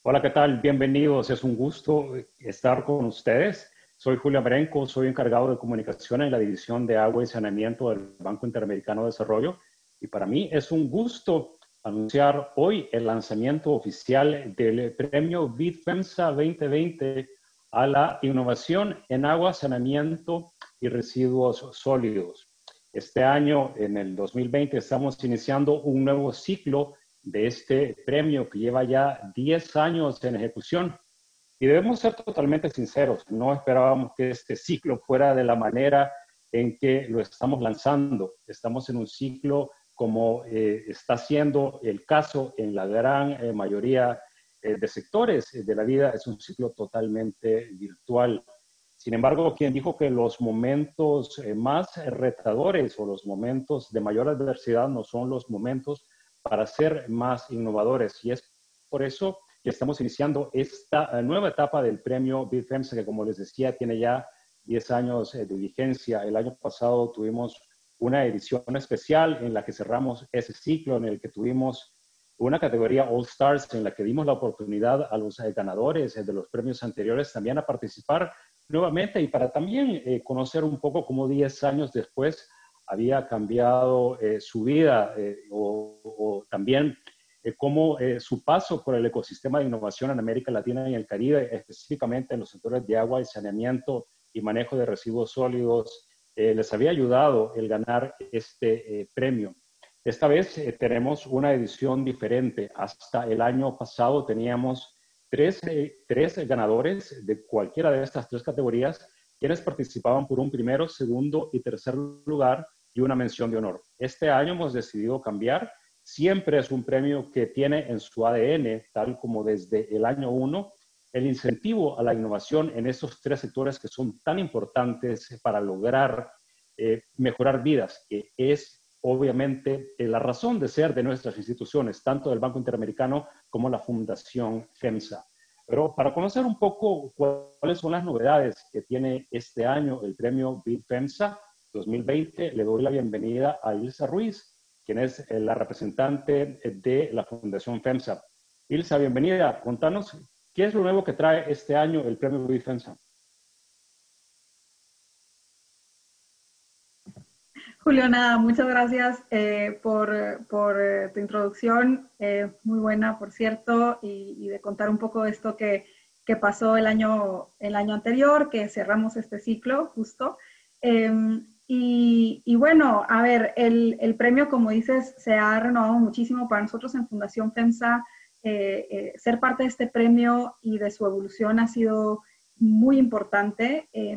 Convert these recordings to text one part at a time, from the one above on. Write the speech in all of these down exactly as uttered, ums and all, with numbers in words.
Hola, ¿qué tal? Bienvenidos. Es un gusto estar con ustedes. Soy Julio Marenco, soy encargado de comunicación en la División de Agua y Saneamiento del Banco Interamericano de Desarrollo. Y para mí es un gusto anunciar hoy el lanzamiento oficial del premio BID-FEMSA veinte veinte a la innovación en agua, saneamiento y residuos sólidos. Este año, en el dos mil veinte, estamos iniciando un nuevo ciclo de este premio que lleva ya diez años en ejecución. Y debemos ser totalmente sinceros, no esperábamos que este ciclo fuera de la manera en que lo estamos lanzando. Estamos en un ciclo como eh, está siendo el caso en la gran eh, mayoría eh, de sectores de la vida, es un ciclo totalmente virtual. Sin embargo, quien dijo que los momentos eh, más retadores o los momentos de mayor adversidad no son los momentos para ser más innovadores. Y es por eso que estamos iniciando esta nueva etapa del premio BID-FEMSA, que como les decía, tiene ya diez años de vigencia. El año pasado tuvimos una edición especial en la que cerramos ese ciclo, en el que tuvimos una categoría All Stars, en la que dimos la oportunidad a los ganadores de los premios anteriores también a participar nuevamente y para también eh, conocer un poco cómo diez años después había cambiado eh, su vida eh, o, o, también eh, cómo eh, su paso por el ecosistema de innovación en América Latina y el Caribe, específicamente en los sectores de agua y saneamiento y manejo de residuos sólidos, eh, les había ayudado el ganar este eh, premio. Esta vez eh, tenemos una edición diferente. Hasta el año pasado teníamos tres, eh, tres ganadores de cualquiera de estas tres categorías, quienes participaban por un primero, segundo y tercer lugar y una mención de honor. Este año hemos decidido cambiar. Siempre es un premio que tiene en su A D N, tal como desde el año uno, el incentivo a la innovación en estos tres sectores que son tan importantes para lograr eh, mejorar vidas, que es obviamente eh, la razón de ser de nuestras instituciones, tanto del Banco Interamericano como la Fundación FEMSA. Pero para conocer un poco cuáles son las novedades que tiene este año el premio BID-FEMSA dos mil veinte, le doy la bienvenida a Ilsa Ruiz, quien es la representante de la Fundación FEMSA. Ilsa, bienvenida. Contanos, ¿qué es lo nuevo que trae este año el premio BID-FEMSA? Julio, nada, muchas gracias eh, por, por eh, tu introducción, eh, muy buena, por cierto, y, y de contar un poco esto que, que pasó el año, el año anterior, que cerramos este ciclo justo. Eh, y, y, bueno, a ver, el, el, premio, como dices, se ha renovado muchísimo para nosotros en Fundación FEMSA. Eh, eh, ser parte de este premio y de su evolución ha sido muy importante. Eh,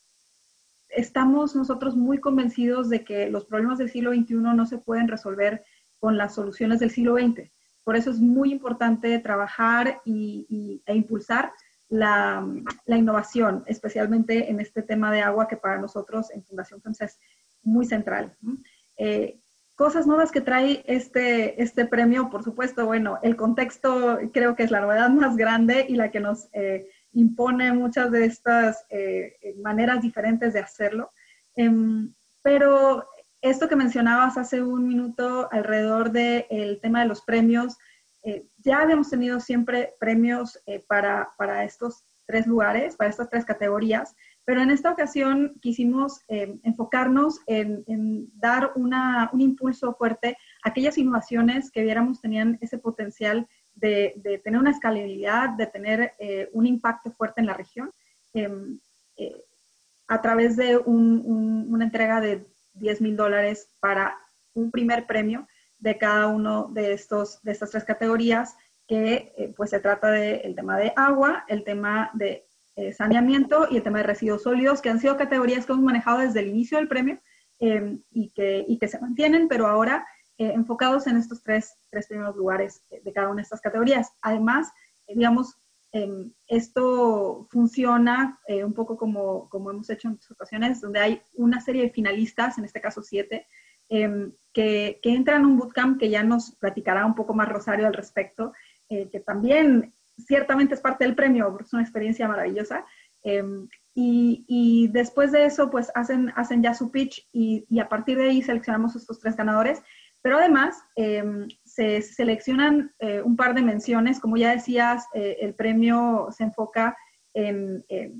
estamos nosotros muy convencidos de que los problemas del siglo veintiuno no se pueden resolver con las soluciones del siglo veinte. Por eso es muy importante trabajar y, y, e impulsar la, la, innovación, especialmente en este tema de agua que para nosotros en Fundación FEMSA es muy central. Eh, cosas nuevas que trae este, este premio, por supuesto, bueno, el contexto creo que es la novedad más grande y la que nos eh, impone muchas de estas eh, maneras diferentes de hacerlo. Eh, pero esto que mencionabas hace un minuto alrededor del tema de los premios, eh, ya habíamos tenido siempre premios eh, para, para estos tres lugares, para estas tres categorías, pero en esta ocasión quisimos eh, enfocarnos en, en dar una, un impulso fuerte a aquellas innovaciones que viéramos tenían ese potencial de, de tener una escalabilidad, de tener eh, un impacto fuerte en la región, eh, eh, a través de un, un, una entrega de diez mil dólares para un primer premio de cada uno de, estos, de estas tres categorías, que eh, pues se trata del tema de agua, el tema de eh, saneamiento y el tema de residuos sólidos, que han sido categorías que hemos manejado desde el inicio del premio eh, y, que, y que se mantienen, pero ahora eh, enfocados en estos tres, tres primeros lugares de cada una de estas categorías. Además, eh, digamos, eh, esto funciona eh, un poco como, como hemos hecho en otras ocasiones, donde hay una serie de finalistas, en este caso siete, eh, que, que entran en un bootcamp que ya nos platicará un poco más Rosario al respecto, eh, que también ciertamente es parte del premio, porque es una experiencia maravillosa. Eh, y, y después de eso, pues hacen, hacen ya su pitch y, y a partir de ahí seleccionamos estos tres ganadores. Pero además, eh, se seleccionan eh, un par de menciones. Como ya decías, eh, el premio se enfoca en, en,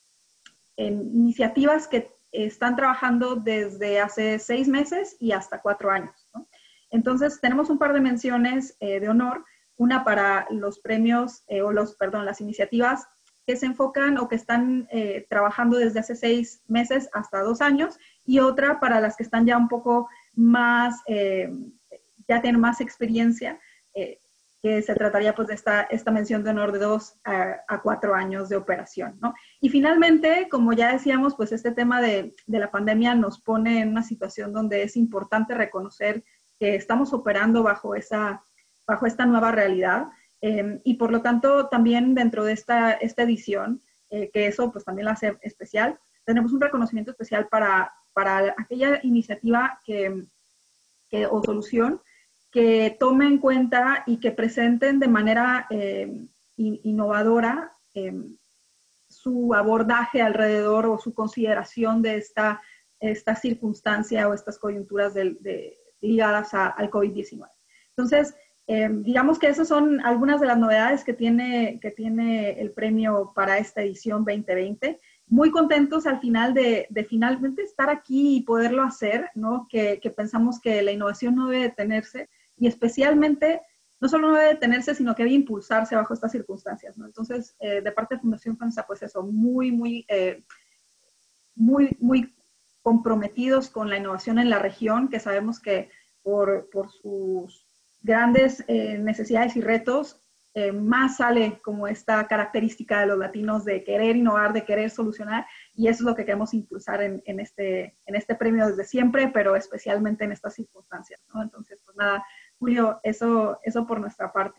en iniciativas que están trabajando desde hace seis meses y hasta cuatro años, ¿no? Entonces, tenemos un par de menciones eh, de honor, una para los premios, eh, o los, perdón, las iniciativas que se enfocan o que están eh, trabajando desde hace seis meses hasta dos años, y otra para las que están ya un poco más, eh, ya tienen más experiencia, eh, que se trataría pues de esta, esta mención de honor de dos a, a cuatro años de operación, ¿no? Y finalmente, como ya decíamos, pues este tema de, de la pandemia nos pone en una situación donde es importante reconocer que estamos operando bajo, esa, bajo esta nueva realidad, eh, y por lo tanto también dentro de esta, esta edición, eh, que eso pues también la hace especial, tenemos un reconocimiento especial para, para aquella iniciativa que, que, o solución que tome en cuenta y que presenten de manera eh, innovadora eh, su abordaje alrededor o su consideración de esta, esta circunstancia o estas coyunturas de, de, ligadas a, al COVID diecinueve. Entonces, eh, digamos que esas son algunas de las novedades que tiene, que tiene el premio para esta edición veinte veinte. Muy contentos al final de, de finalmente estar aquí y poderlo hacer, ¿no? Que, que pensamos que la innovación no debe detenerse, y especialmente no solo no debe detenerse, sino que debe impulsarse bajo estas circunstancias, ¿no? Entonces, eh, de parte de Fundación FEMSA, pues eso, muy, muy, eh, muy, muy comprometidos con la innovación en la región, que sabemos que por, por sus grandes eh, necesidades y retos, eh, más sale como esta característica de los latinos de querer innovar, de querer solucionar, y eso es lo que queremos impulsar en, en, este, en este premio desde siempre, pero especialmente en estas circunstancias, ¿no? Entonces, pues nada, Julio, eso, eso por nuestra parte.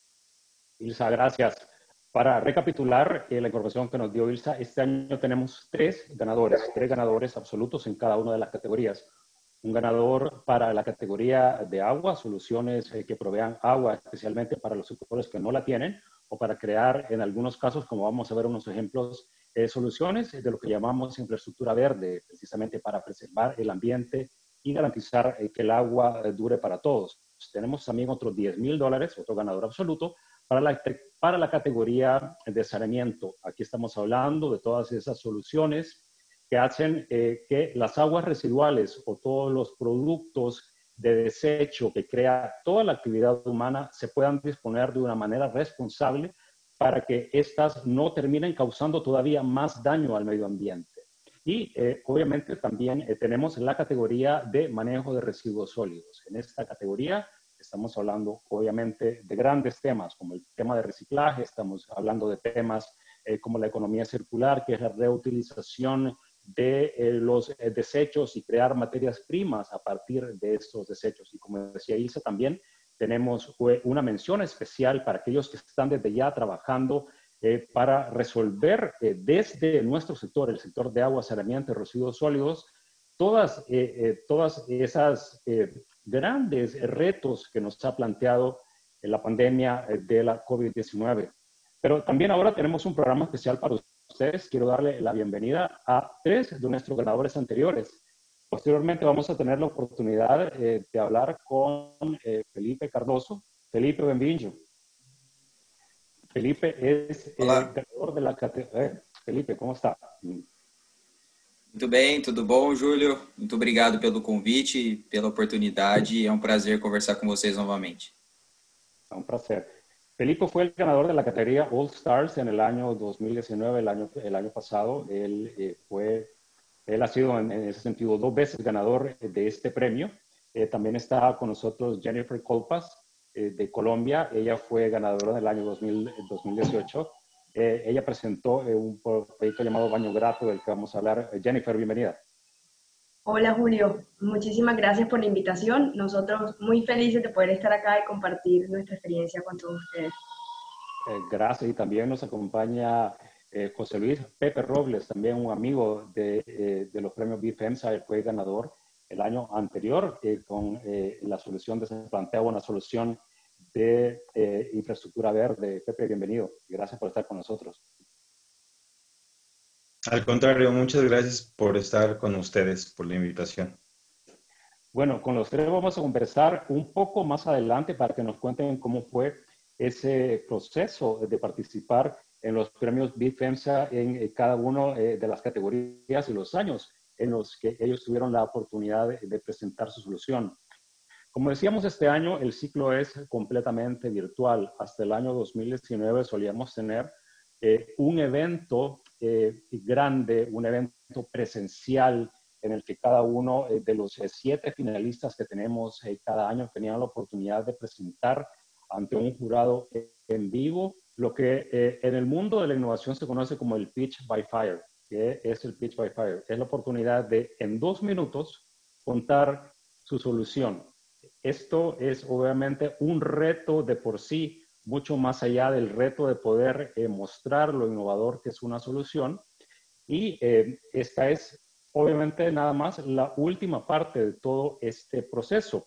Ilsa, gracias. Para recapitular eh, la información que nos dio Ilsa, este año tenemos tres ganadores, tres ganadores absolutos en cada una de las categorías. Un ganador para la categoría de agua, soluciones eh, que provean agua, especialmente para los sectores que no la tienen, o para crear, en algunos casos, como vamos a ver unos ejemplos, eh, soluciones de lo que llamamos infraestructura verde, precisamente para preservar el ambiente y garantizar eh, que el agua eh, dure para todos. Tenemos también otros diez mil dólares, otro ganador absoluto, para la, para la categoría de saneamiento. Aquí estamos hablando de todas esas soluciones que hacen eh, que las aguas residuales o todos los productos de desecho que crea toda la actividad humana se puedan disponer de una manera responsable para que éstas no terminen causando todavía más daño al medio ambiente. Y eh, obviamente también eh, tenemos la categoría de manejo de residuos sólidos. En esta categoría estamos hablando obviamente de grandes temas como el tema de reciclaje, estamos hablando de temas eh, como la economía circular, que es la reutilización de eh, los eh, desechos y crear materias primas a partir de estos desechos. Y como decía Ilsa, también tenemos eh, una mención especial para aquellos que están desde ya trabajando eh, para resolver eh, desde nuestro sector, el sector de agua, saneamiento y residuos sólidos, todas, eh, eh, todas esas eh, grandes retos que nos ha planteado en la pandemia de la COVID diecinueve. Pero también ahora tenemos un programa especial para ustedes. Quiero darle la bienvenida a tres de nuestros ganadores anteriores. Posteriormente vamos a tener la oportunidad eh, de hablar con eh, Felipe Cardoso. Felipe, bienvenido. Felipe es el ganador de la categoría. Eh, Felipe, ¿cómo está? Muito bem, tudo bom, Júlio? Muito obrigado pelo convite e pela oportunidade. É um prazer conversar com vocês novamente. É un placer. Felipe fue el ganador de la categoría All Stars en el año dos mil diecinueve, el año, el año pasado. Él, eh, fue, él ha sido en, en ese sentido dos veces ganador de este premio. Eh, también está con nosotros Jennifer Colpas eh, de Colombia. Ella fue ganadora del año dos mil, dos mil dieciocho. Eh, ella presentó eh, un proyecto llamado Baño Grato, del que vamos a hablar. Eh, Jennifer, bienvenida. Hola Julio, muchísimas gracias por la invitación. Nosotros muy felices de poder estar acá y compartir nuestra experiencia con todos ustedes. Eh, gracias. Y también nos acompaña eh, José Luis Pepe Robles, también un amigo de, eh, de los premios BIFEMSA. Él fue ganador el año anterior eh, con eh, la solución de se planteaba una solución de eh, infraestructura verde. Pepe, bienvenido. Gracias por estar con nosotros. Al contrario, muchas gracias por estar con ustedes, por la invitación. Bueno, con los tres vamos a conversar un poco más adelante para que nos cuenten cómo fue ese proceso de participar en los premios BIFEMSA en cada una de las categorías y los años en los que ellos tuvieron la oportunidad de, de presentar su solución. Como decíamos, este año el ciclo es completamente virtual. Hasta el año dos mil diecinueve solíamos tener eh, un evento eh, grande, un evento presencial en el que cada uno eh, de los eh, siete finalistas que tenemos eh, cada año tenían la oportunidad de presentar ante un jurado eh, en vivo lo que eh, en el mundo de la innovación se conoce como el Pitch by Fire. ¿Qué es el Pitch by Fire? Es la oportunidad de en dos minutos contar su solución. Esto es obviamente un reto de por sí, mucho más allá del reto de poder eh, mostrar lo innovador que es una solución. Y eh, esta es obviamente nada más la última parte de todo este proceso.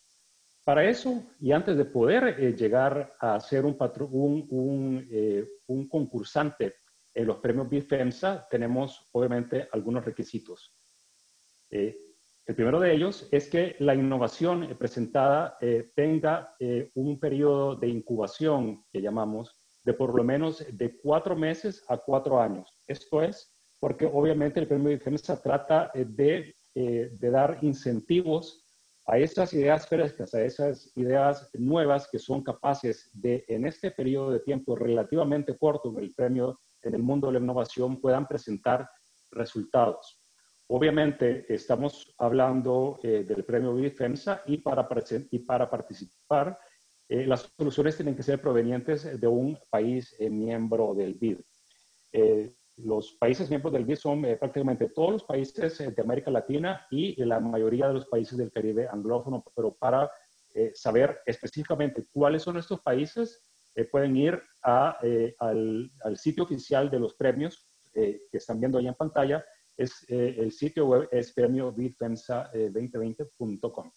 Para eso, y antes de poder eh, llegar a ser un, un, un, eh, un concursante en los premios BIFEMSA, tenemos obviamente algunos requisitos. Eh, el primero de ellos es que la innovación presentada eh, tenga eh, un periodo de incubación, que llamamos, de por lo menos de cuatro meses a cuatro años. Esto es porque obviamente el premio BIFEMSA trata eh, de, eh, de dar incentivos a esas ideas frescas, a esas ideas nuevas que son capaces de, en este periodo de tiempo relativamente corto en el premio, en el mundo de la innovación, puedan presentar resultados. Obviamente estamos hablando eh, del premio BIFEMSA y para, y para participar eh, las soluciones tienen que ser provenientes de un país eh, miembro del B I D. Eh, los países miembros del B I D son eh, prácticamente todos los países eh, de América Latina y la mayoría de los países del Caribe anglófono, pero para eh, saber específicamente cuáles son estos países, eh, pueden ir a, eh, al, al sitio oficial de los premios eh, que están viendo ahí en pantalla. Es, eh, el sitio web es premio bifemsa veinte veinte punto com.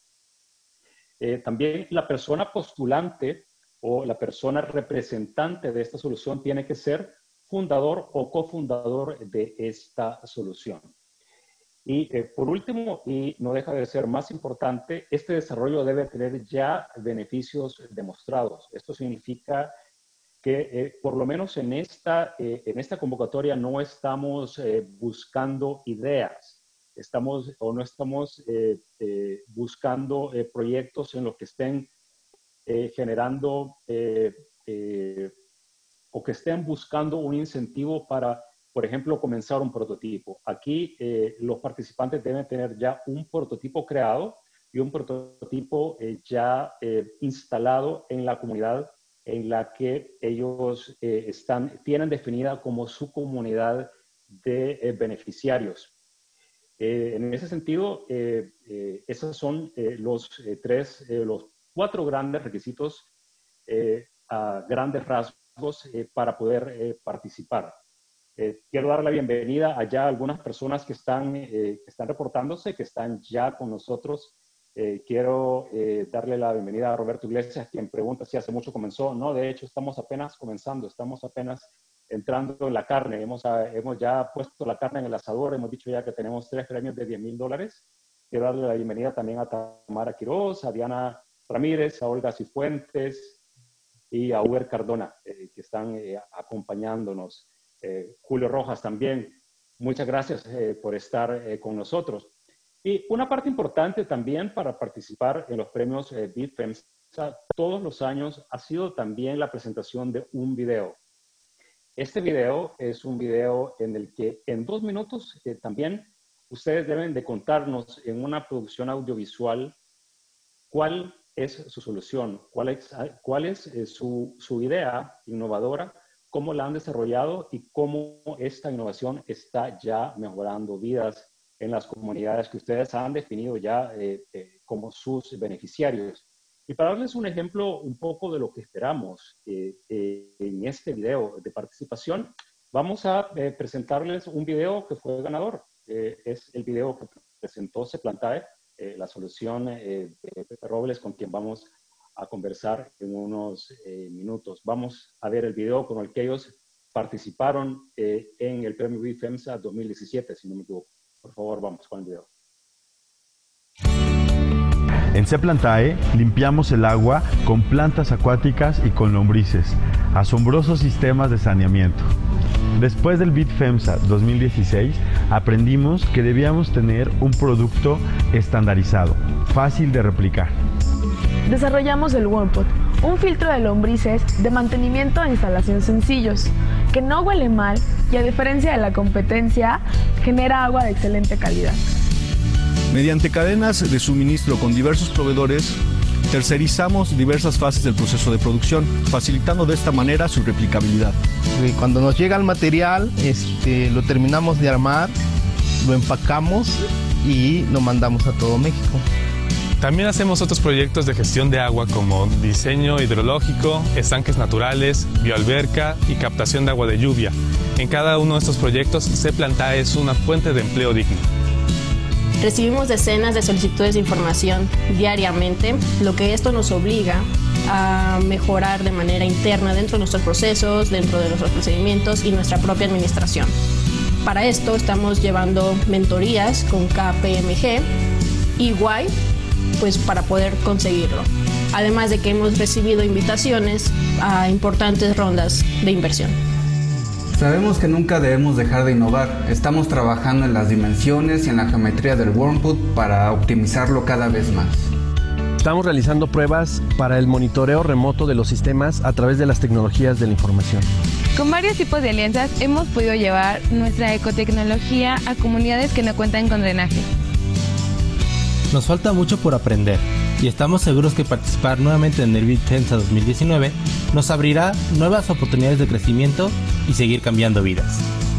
Eh, también la persona postulante o la persona representante de esta solución tiene que ser fundador o cofundador de esta solución. Y eh, por último, y no deja de ser más importante, este desarrollo debe tener ya beneficios demostrados. Esto significa que eh, por lo menos en esta, eh, en esta convocatoria no estamos eh, buscando ideas, estamos o no estamos eh, eh, buscando eh, proyectos en los que estén eh, generando eh, eh, o que estén buscando un incentivo para, por ejemplo, comenzar un prototipo. Aquí eh, los participantes deben tener ya un prototipo creado y un prototipo eh, ya eh, instalado en la comunidad en la que ellos eh, están, tienen definida como su comunidad de eh, beneficiarios. Eh, en ese sentido, eh, eh, esos son eh, los eh, tres, eh, los cuatro grandes requisitos eh, a grandes rasgos eh, para poder eh, participar. Eh, quiero dar la bienvenida a ya algunas personas que están, eh, que están reportándose, que están ya con nosotros. Eh, quiero eh, darle la bienvenida a Roberto Iglesias, quien pregunta si hace mucho comenzó. No, de hecho, estamos apenas comenzando, estamos apenas entrando en la carne. Hemos, hemos ya puesto la carne en el asador, hemos dicho ya que tenemos tres premios de diez mil dólares. Quiero darle la bienvenida también a Tamara Quiroz, a Diana Ramírez, a Olga Cifuentes y a Uber Cardona, eh, que están eh, acompañándonos. Eh, Julio Rojas también. Muchas gracias eh, por estar eh, con nosotros. Y una parte importante también para participar en los premios eh, BIFEMSA todos los años ha sido también la presentación de un video. Este video es un video en el que en dos minutos eh, también ustedes deben de contarnos en una producción audiovisual cuál es su solución, cuál es, cuál es eh, su, su idea innovadora, cómo la han desarrollado y cómo esta innovación está ya mejorando vidas en las comunidades que ustedes han definido ya eh, eh, como sus beneficiarios. Y para darles un ejemplo un poco de lo que esperamos eh, eh, en este video de participación, vamos a eh, presentarles un video que fue ganador. Eh, es el video que presentó Seplantae, eh, la solución eh, de Pepe Robles, con quien vamos a conversar en unos eh, minutos. Vamos a ver el video con el que ellos participaron eh, en el premio BIFEMSA dos mil diecisiete, si no me equivoco. Por favor, vamos con el video. En Seplantae limpiamos el agua con plantas acuáticas y con lombrices, asombrosos sistemas de saneamiento. Después del BitFEMSA dos mil dieciséis, aprendimos que debíamos tener un producto estandarizado, fácil de replicar. Desarrollamos el WormPod, un filtro de lombrices de mantenimiento de instalación sencillos, que no huele mal y, a diferencia de la competencia, genera agua de excelente calidad. Mediante cadenas de suministro con diversos proveedores, tercerizamos diversas fases del proceso de producción, facilitando de esta manera su replicabilidad. Cuando nos llega el material, este, lo terminamos de armar, lo empacamos y lo mandamos a todo México. También hacemos otros proyectos de gestión de agua como diseño hidrológico, estanques naturales, bioalberca y captación de agua de lluvia. En cada uno de estos proyectos, Seplantae es una fuente de empleo digno. Recibimos decenas de solicitudes de información diariamente, lo que esto nos obliga a mejorar de manera interna dentro de nuestros procesos, dentro de nuestros procedimientos y nuestra propia administración. Para esto estamos llevando mentorías con K P M G y Y, pues para poder conseguirlo. Además de que hemos recibido invitaciones a importantes rondas de inversión. Sabemos que nunca debemos dejar de innovar. Estamos trabajando en las dimensiones y en la geometría del WormPod para optimizarlo cada vez más. Estamos realizando pruebas para el monitoreo remoto de los sistemas a través de las tecnologías de la información. Con varios tipos de alianzas hemos podido llevar nuestra ecotecnología a comunidades que no cuentan con drenaje. Nos falta mucho por aprender y estamos seguros que participar nuevamente en el BitFEMSA dos mil diecinueve nos abrirá nuevas oportunidades de crecimiento y seguir cambiando vidas.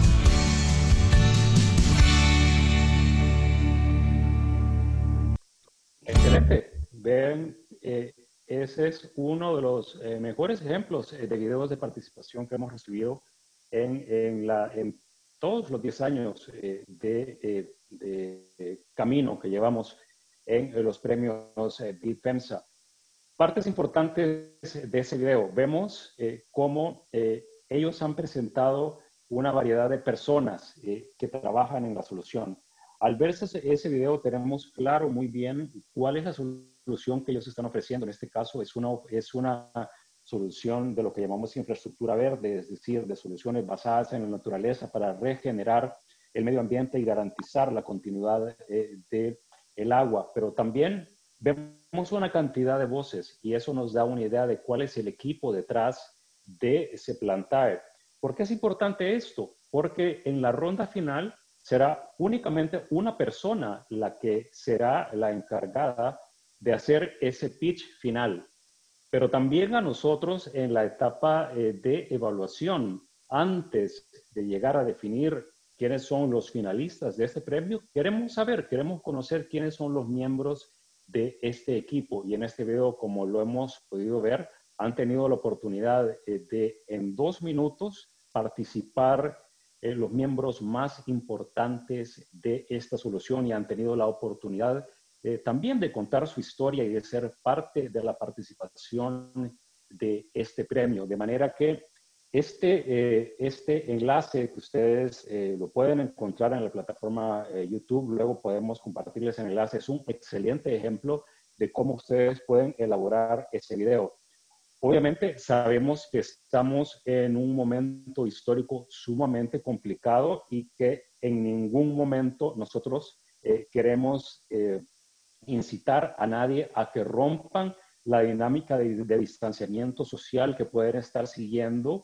Excelente. Ven, eh, ese es uno de los eh, mejores ejemplos eh, de videos de participación que hemos recibido en, en, la, en todos los diez años eh, de, eh, de, de camino que llevamos en eh, los premios eh, BitFEMSA. Partes importantes de ese video. Vemos eh, cómo eh, ellos han presentado una variedad de personas eh, que trabajan en la solución. Al ver ese, ese video tenemos claro muy bien cuál es la solución que ellos están ofreciendo. En este caso es una, es una solución de lo que llamamos infraestructura verde, es decir, de soluciones basadas en la naturaleza para regenerar el medio ambiente y garantizar la continuidad eh, del agua. Pero también vemos una cantidad de voces y eso nos da una idea de cuál es el equipo detrás de Seplantae. ¿Por qué es importante esto? Porque en la ronda final será únicamente una persona la que será la encargada de hacer ese pitch final. Pero también a nosotros en la etapa eh, de evaluación, antes de llegar a definir quiénes son los finalistas de este premio, queremos saber, queremos conocer quiénes son los miembros de este equipo. Y en este video, como lo hemos podido ver, han tenido la oportunidad eh, de en dos minutos participar eh, los miembros más importantes de esta solución y han tenido la oportunidad eh, también de contar su historia y de ser parte de la participación de este premio. De manera que este, eh, este enlace que ustedes eh, lo pueden encontrar en la plataforma eh, YouTube, luego podemos compartirles el enlace, es un excelente ejemplo de cómo ustedes pueden elaborar ese video. Obviamente sabemos que estamos en un momento histórico sumamente complicado y que en ningún momento nosotros eh, queremos eh, incitar a nadie a que rompan la dinámica de, de distanciamiento social que pueden estar siguiendo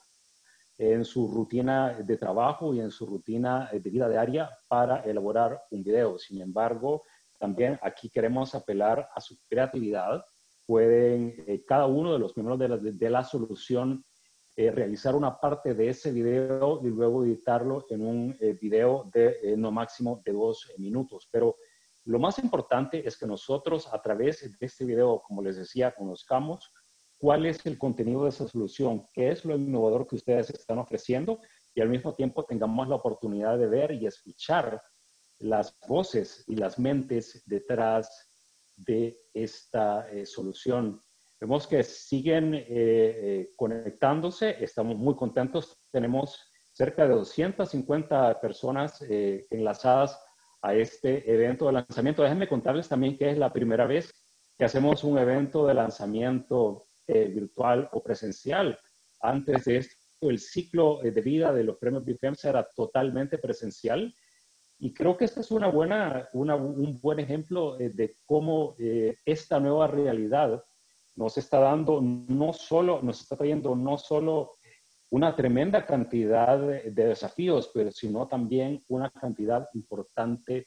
en su rutina de trabajo y en su rutina de vida diaria para elaborar un video. Sin embargo, también aquí queremos apelar a su creatividad. Pueden eh, cada uno de los miembros de la, de, de la solución eh, realizar una parte de ese video y luego editarlo en un eh, video de eh, no máximo de dos eh, minutos. Pero lo más importante es que nosotros a través de este video, como les decía, conozcamos cuál es el contenido de esa solución, qué es lo innovador que ustedes están ofreciendo y al mismo tiempo tengamos la oportunidad de ver y escuchar las voces y las mentes detrás de esta eh, solución. Vemos que siguen eh, eh, conectándose, estamos muy contentos, tenemos cerca de doscientas cincuenta personas eh, enlazadas a este evento de lanzamiento. Déjenme contarles también que es la primera vez que hacemos un evento de lanzamiento eh, virtual o presencial. Antes de esto, el ciclo de vida de los premios BIFEMSA era totalmente presencial. Y creo que este es una buena, una, un buen ejemplo eh, de cómo eh, esta nueva realidad nos está dando no solo, nos está trayendo no solo una tremenda cantidad de, de desafíos, pero sino también una cantidad importante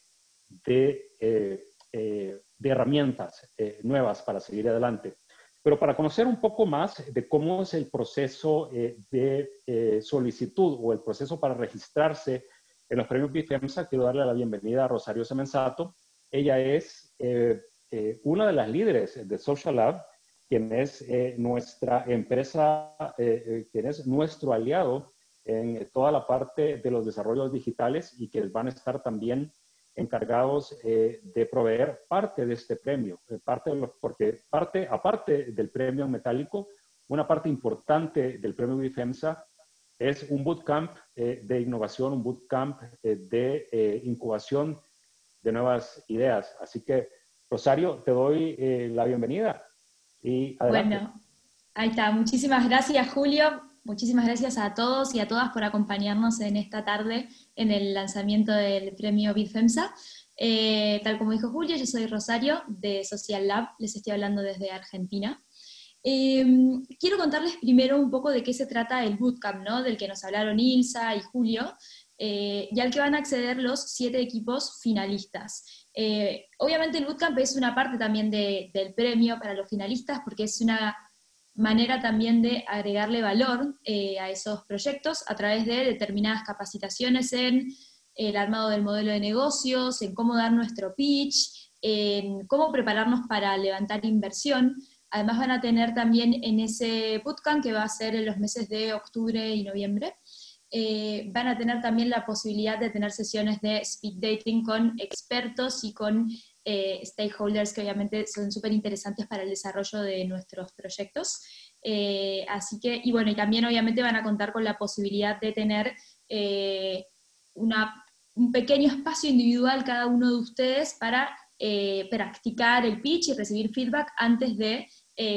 de, eh, eh, de herramientas eh, nuevas para seguir adelante. Pero para conocer un poco más de cómo es el proceso eh, de eh, solicitud o el proceso para registrarse en los premios BIFEMSA, quiero darle la bienvenida a Rosario Semenzato. Ella es eh, eh, una de las líderes de Social Lab, quien es eh, nuestra empresa, eh, eh, quien es nuestro aliado en toda la parte de los desarrollos digitales y que van a estar también encargados eh, de proveer parte de este premio, eh, parte de los, porque parte, aparte del premio metálico, una parte importante del premio BIFEMSA es un bootcamp eh, de innovación, un bootcamp eh, de eh, incubación de nuevas ideas. Así que, Rosario, te doy eh, la bienvenida. Y adelante. Bueno, ahí está. Muchísimas gracias, Julio. Muchísimas gracias a todos y a todas por acompañarnos en esta tarde en el lanzamiento del premio BIFEMSA. Eh, tal como dijo Julio, yo soy Rosario de Social Lab, les estoy hablando desde Argentina. Eh, quiero contarles primero un poco de qué se trata el bootcamp, ¿no? Del que nos hablaron Ilsa y Julio, eh, y al que van a acceder los siete equipos finalistas. Eh, obviamente el bootcamp es una parte también de, del premio para los finalistas, porque es una manera también de agregarle valor eh, a esos proyectos a través de determinadas capacitaciones en el armado del modelo de negocios, en cómo dar nuestro pitch, en cómo prepararnos para levantar inversión. Además van a tener también en ese bootcamp, que va a ser en los meses de octubre y noviembre, eh, van a tener también la posibilidad de tener sesiones de speed dating con expertos y con eh, stakeholders que obviamente son súper interesantes para el desarrollo de nuestros proyectos. Eh, así que, y bueno, y también obviamente van a contar con la posibilidad de tener eh, una, un pequeño espacio individual cada uno de ustedes para eh, practicar el pitch y recibir feedback antes de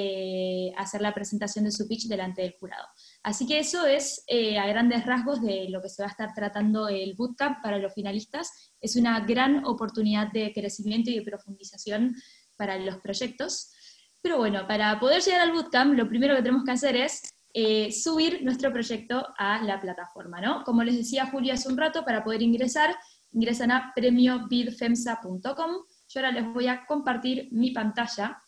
Eh, hacer la presentación de su pitch delante del jurado. Así que eso es eh, a grandes rasgos de lo que se va a estar tratando el bootcamp para los finalistas. Es una gran oportunidad de crecimiento y de profundización para los proyectos. Pero bueno, para poder llegar al bootcamp, lo primero que tenemos que hacer es eh, subir nuestro proyecto a la plataforma, ¿no? Como les decía Julia hace un rato, para poder ingresar, ingresan a premio bidfemsa punto com. Yo ahora les voy a compartir mi pantalla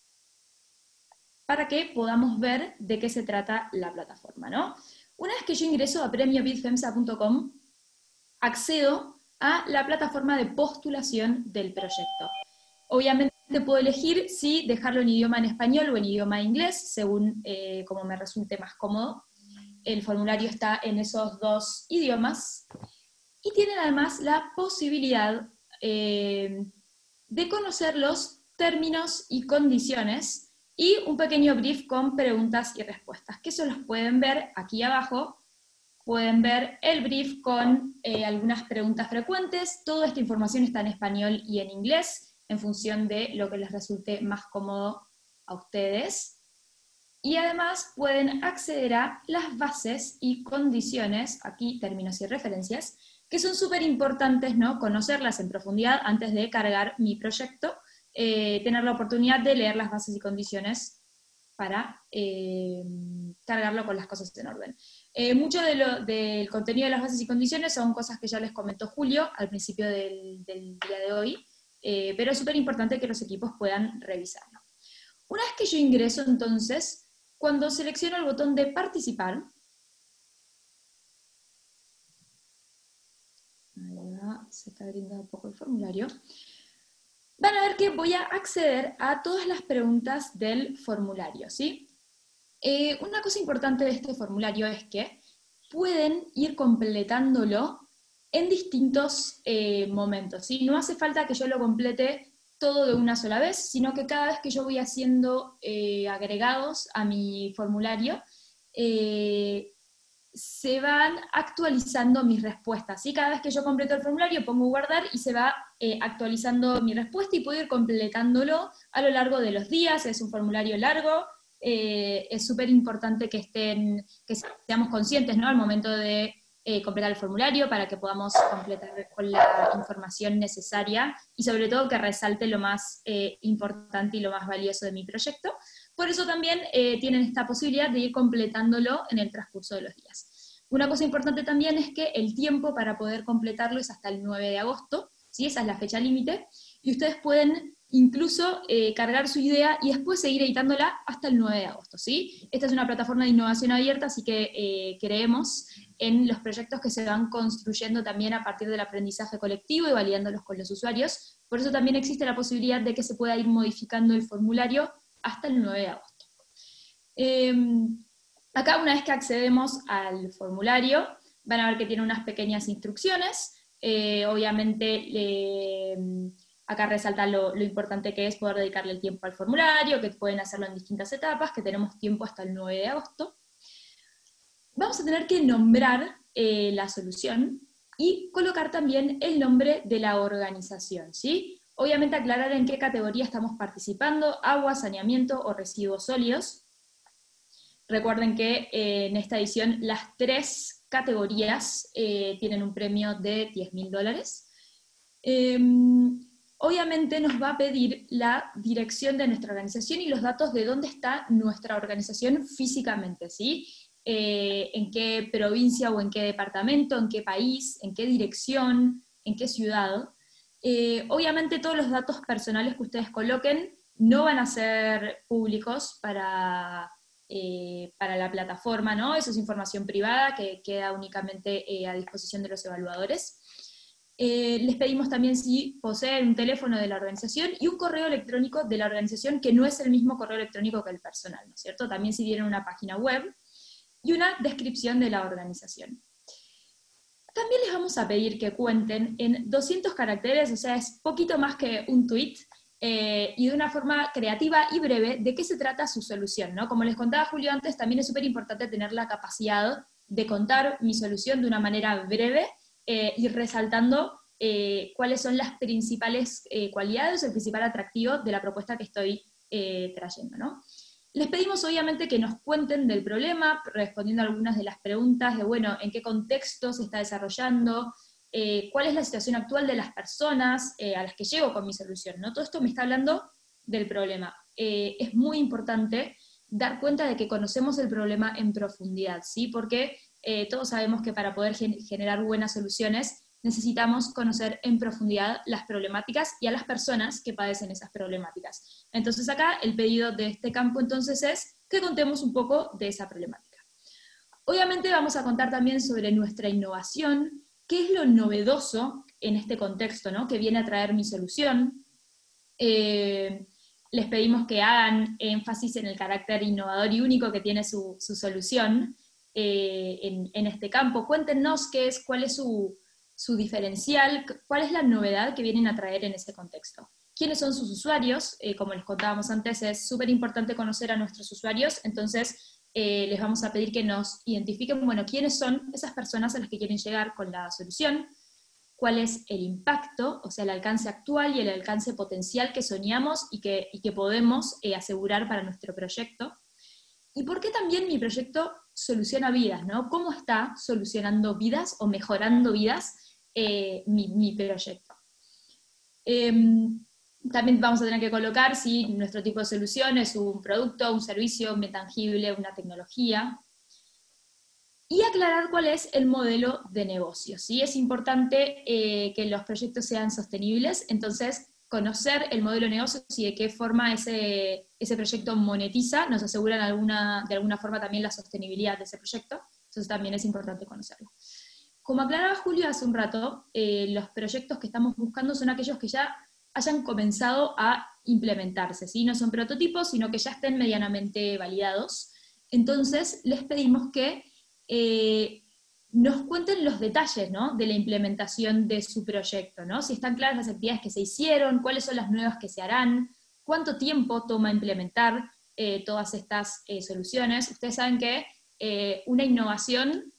para que podamos ver de qué se trata la plataforma, ¿no? Una vez que yo ingreso a premio bidfemsa punto com, accedo a la plataforma de postulación del proyecto. Obviamente puedo elegir si dejarlo en idioma en español o en idioma inglés, según eh, como me resulte más cómodo. El formulario está en esos dos idiomas. Y tienen además la posibilidad eh, de conocer los términos y condiciones y un pequeño brief con preguntas y respuestas, que eso los pueden ver aquí abajo. Pueden ver el brief con eh, algunas preguntas frecuentes. Toda esta información está en español y en inglés, en función de lo que les resulte más cómodo a ustedes. Y además pueden acceder a las bases y condiciones, aquí términos y referencias, que son súper importantes, ¿no? Conocerlas en profundidad antes de cargar mi proyecto. Eh, tener la oportunidad de leer las bases y condiciones para eh, cargarlo con las cosas en orden. Eh, mucho de lo, del contenido de las bases y condiciones son cosas que ya les comentó Julio al principio del, del día de hoy, eh, pero es súper importante que los equipos puedan revisarlo. Una vez que yo ingreso, entonces, cuando selecciono el botón de participar, ahí va, se está abriendo un poco el formulario, van a ver que voy a acceder a todas las preguntas del formulario, ¿sí? Eh, una cosa importante de este formulario es que pueden ir completándolo en distintos eh, momentos, ¿sí? No hace falta que yo lo complete todo de una sola vez, sino que cada vez que yo voy haciendo eh, agregados a mi formulario, eh, se van actualizando mis respuestas, ¿sí? Cada vez que yo completo el formulario pongo guardar y se va eh, actualizando mi respuesta y puedo ir completándolo a lo largo de los días. Es un formulario largo, eh, es súper importante que, estén, que seamos conscientes, ¿no?, al momento de eh, completar el formulario para que podamos completar con la información necesaria y sobre todo que resalte lo más eh, importante y lo más valioso de mi proyecto. Por eso también eh, tienen esta posibilidad de ir completándolo en el transcurso de los días. Una cosa importante también es que el tiempo para poder completarlo es hasta el nueve de agosto, ¿sí? Esa es la fecha límite, y ustedes pueden incluso eh, cargar su idea y después seguir editándola hasta el nueve de agosto, ¿sí? Esta es una plataforma de innovación abierta, así que eh, creemos en los proyectos que se van construyendo también a partir del aprendizaje colectivo y validándolos con los usuarios. Por eso también existe la posibilidad de que se pueda ir modificando el formulario hasta el nueve de agosto. Eh, acá, una vez que accedemos al formulario, van a ver que tiene unas pequeñas instrucciones. Eh, obviamente, eh, acá resalta lo, lo importante que es poder dedicarle el tiempo al formulario, que pueden hacerlo en distintas etapas, que tenemos tiempo hasta el nueve de agosto. Vamos a tener que nombrar eh, la solución y colocar también el nombre de la organización, ¿sí? Obviamente aclarar en qué categoría estamos participando, agua, saneamiento o residuos sólidos. Recuerden que eh, en esta edición las tres categorías eh, tienen un premio de diez mil dólares. Eh, obviamente nos va a pedir la dirección de nuestra organización y los datos de dónde está nuestra organización físicamente, ¿sí? Eh, en qué provincia o en qué departamento, en qué país, en qué dirección, en qué ciudad. Eh, obviamente todos los datos personales que ustedes coloquen no van a ser públicos para, eh, para la plataforma, ¿no? Eso es información privada que queda únicamente eh, a disposición de los evaluadores. Eh, les pedimos también si poseen un teléfono de la organización y un correo electrónico de la organización que no es el mismo correo electrónico que el personal, ¿no es cierto? También si tienen una página web y una descripción de la organización. También les vamos a pedir que cuenten en doscientos caracteres, o sea, es poquito más que un tweet, eh, y de una forma creativa y breve de qué se trata su solución, ¿no? Como les contaba Julio antes, también es súper importante tener la capacidad de contar mi solución de una manera breve eh, y resaltando eh, cuáles son las principales eh, cualidades o el principal atractivo de la propuesta que estoy eh, trayendo, ¿no? Les pedimos obviamente que nos cuenten del problema, respondiendo a algunas de las preguntas de, bueno, en qué contexto se está desarrollando, eh, cuál es la situación actual de las personas eh, a las que llego con mi solución, ¿no? Todo esto me está hablando del problema. Eh, es muy importante dar cuenta de que conocemos el problema en profundidad, ¿sí? Porque eh, todos sabemos que para poder gen- generar buenas soluciones necesitamos conocer en profundidad las problemáticas y a las personas que padecen esas problemáticas. Entonces acá el pedido de este campo entonces es que contemos un poco de esa problemática. Obviamente vamos a contar también sobre nuestra innovación, qué es lo novedoso en este contexto, ¿no?, que viene a traer mi solución. Eh, les pedimos que hagan énfasis en el carácter innovador y único que tiene su, su solución eh, en, en este campo. Cuéntenos qué es, cuál es su su diferencial, cuál es la novedad que vienen a traer en ese contexto. ¿Quiénes son sus usuarios? Eh, como les contábamos antes, es súper importante conocer a nuestros usuarios, entonces eh, les vamos a pedir que nos identifiquen, bueno, quiénes son esas personas a las que quieren llegar con la solución, cuál es el impacto, o sea, el alcance actual y el alcance potencial que soñamos y que, y que podemos eh, asegurar para nuestro proyecto, y por qué también mi proyecto soluciona vidas, ¿no? ¿Cómo está solucionando vidas o mejorando vidas Eh, mi, mi proyecto? Eh, también vamos a tener que colocar si nuestro tipo de solución es un producto, un servicio, un tangible, una tecnología, y aclarar cuál es el modelo de negocio, ¿sí? Es importante eh, que los proyectos sean sostenibles, entonces conocer el modelo de negocio y de qué forma ese, ese proyecto monetiza, nos aseguran alguna, de alguna forma también la sostenibilidad de ese proyecto, entonces también es importante conocerlo. Como aclaraba Julio hace un rato, eh, los proyectos que estamos buscando son aquellos que ya hayan comenzado a implementarse, ¿sí? No son prototipos, sino que ya estén medianamente validados. Entonces, les pedimos que eh, nos cuenten los detalles, ¿no?, de la implementación de su proyecto, ¿no? Si están claras las actividades que se hicieron, cuáles son las nuevas que se harán, cuánto tiempo toma implementar eh, todas estas eh, soluciones. Ustedes saben que eh, una innovación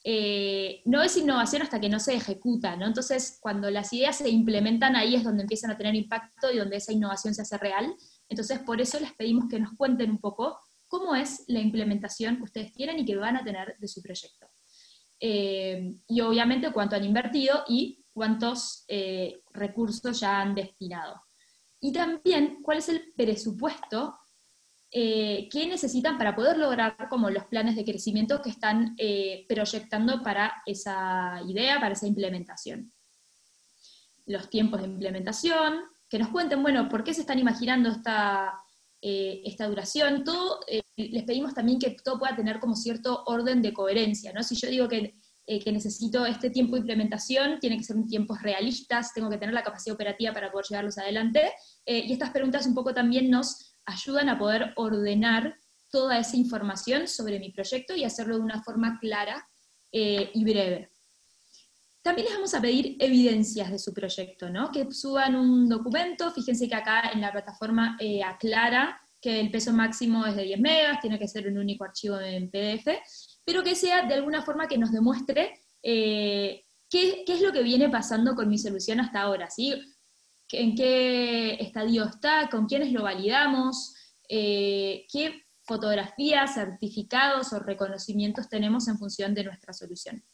eh, no es innovación hasta que no se ejecuta, ¿no? Entonces, cuando las ideas se implementan, ahí es donde empiezan a tener impacto y donde esa innovación se hace real. Entonces, por eso les pedimos que nos cuenten un poco cómo es la implementación que ustedes tienen y que van a tener de su proyecto. Eh, y obviamente cuánto han invertido y cuántos eh, recursos ya han destinado. Y también cuál es el presupuesto eh, que necesitan para poder lograr como los planes de crecimiento que están eh, proyectando para esa idea, para esa implementación. Los tiempos de implementación, que nos cuenten, bueno, por qué se están imaginando esta, eh, esta duración, todo, eh, les pedimos también que todo pueda tener como cierto orden de coherencia, ¿no? Si yo digo que, eh, que necesito este tiempo de implementación, tiene que ser un tiempos realistas, tengo que tener la capacidad operativa para poder llevarlos adelante, eh, y estas preguntas un poco también nos ayudan a poder ordenar toda esa información sobre mi proyecto y hacerlo de una forma clara eh, y breve. También les vamos a pedir evidencias de su proyecto, ¿no? Que suban un documento, fíjense que acá en la plataforma eh, aclara que el peso máximo es de diez megas, tiene que ser un único archivo en P D F, pero que sea de alguna forma que nos demuestre eh, qué, qué es lo que viene pasando con mi solución hasta ahora, ¿sí? En qué estadio está, con quiénes lo validamos, eh, qué fotografías, certificados o reconocimientos tenemos en función de nuestra solución.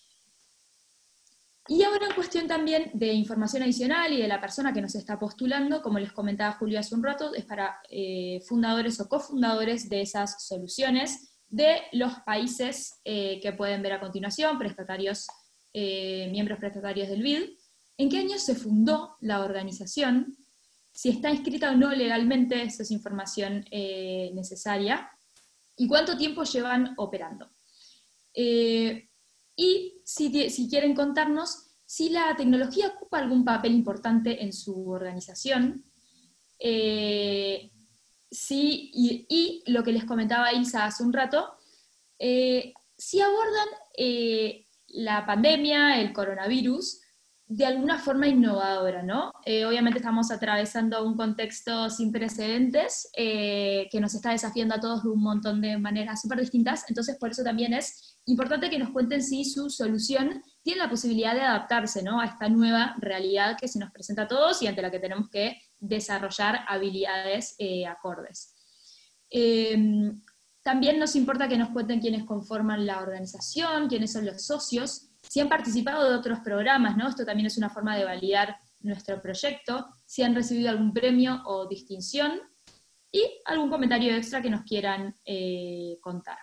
Y ahora en cuestión también de información adicional y de la persona que nos está postulando, como les comentaba Julio hace un rato, es para eh, fundadores o cofundadores de esas soluciones de los países eh, que pueden ver a continuación, prestatarios, eh, miembros prestatarios del B I D, en qué año se fundó la organización, si está inscrita o no legalmente, esa es información eh, necesaria, y cuánto tiempo llevan operando. Eh, y si, si quieren contarnos si la tecnología ocupa algún papel importante en su organización, eh, si, y, y lo que les comentaba Ilsa hace un rato, eh, si abordan eh, la pandemia, el coronavirus, de alguna forma innovadora, ¿no? Eh, obviamente estamos atravesando un contexto sin precedentes eh, que nos está desafiando a todos de un montón de maneras súper distintas, entonces por eso también es importante que nos cuenten si su solución tiene la posibilidad de adaptarse, ¿no? A esta nueva realidad que se nos presenta a todos y ante la que tenemos que desarrollar habilidades eh, acordes. Eh, también nos importa que nos cuenten quiénes conforman la organización, quiénes son los socios, si han participado de otros programas, ¿no? Esto también es una forma de validar nuestro proyecto, si han recibido algún premio o distinción, y algún comentario extra que nos quieran eh, contar.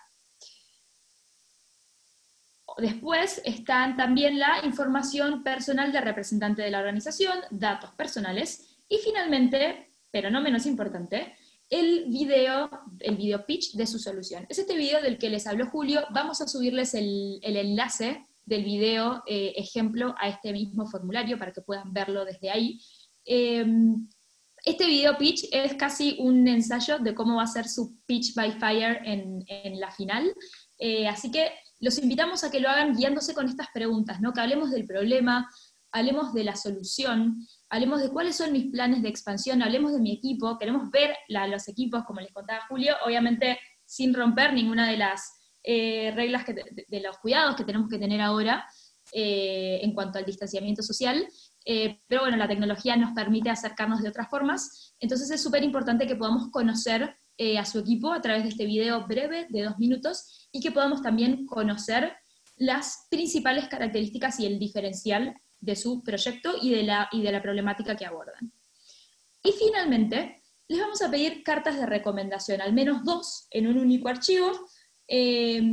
Después están también la información personal del representante de la organización, datos personales, y finalmente, pero no menos importante, el video, el video pitch de su solución. Es este video del que les habló Julio, vamos a subirles el, el enlace del video eh, ejemplo a este mismo formulario para que puedan verlo desde ahí. Eh, este video pitch es casi un ensayo de cómo va a ser su pitch by fire en, en la final, eh, así que los invitamos a que lo hagan guiándose con estas preguntas, ¿no? Que hablemos del problema, hablemos de la solución, hablemos de cuáles son mis planes de expansión, hablemos de mi equipo, queremos ver la, los equipos, como les contaba Julio, obviamente sin romper ninguna de las Eh, reglas que, de, de los cuidados que tenemos que tener ahora eh, en cuanto al distanciamiento social, eh, pero bueno, la tecnología nos permite acercarnos de otras formas, entonces es súper importante que podamos conocer eh, a su equipo a través de este video breve de dos minutos, y que podamos también conocer las principales características y el diferencial de su proyecto y de la, y de la problemática que abordan. Y finalmente, les vamos a pedir cartas de recomendación, al menos dos en un único archivo, Eh,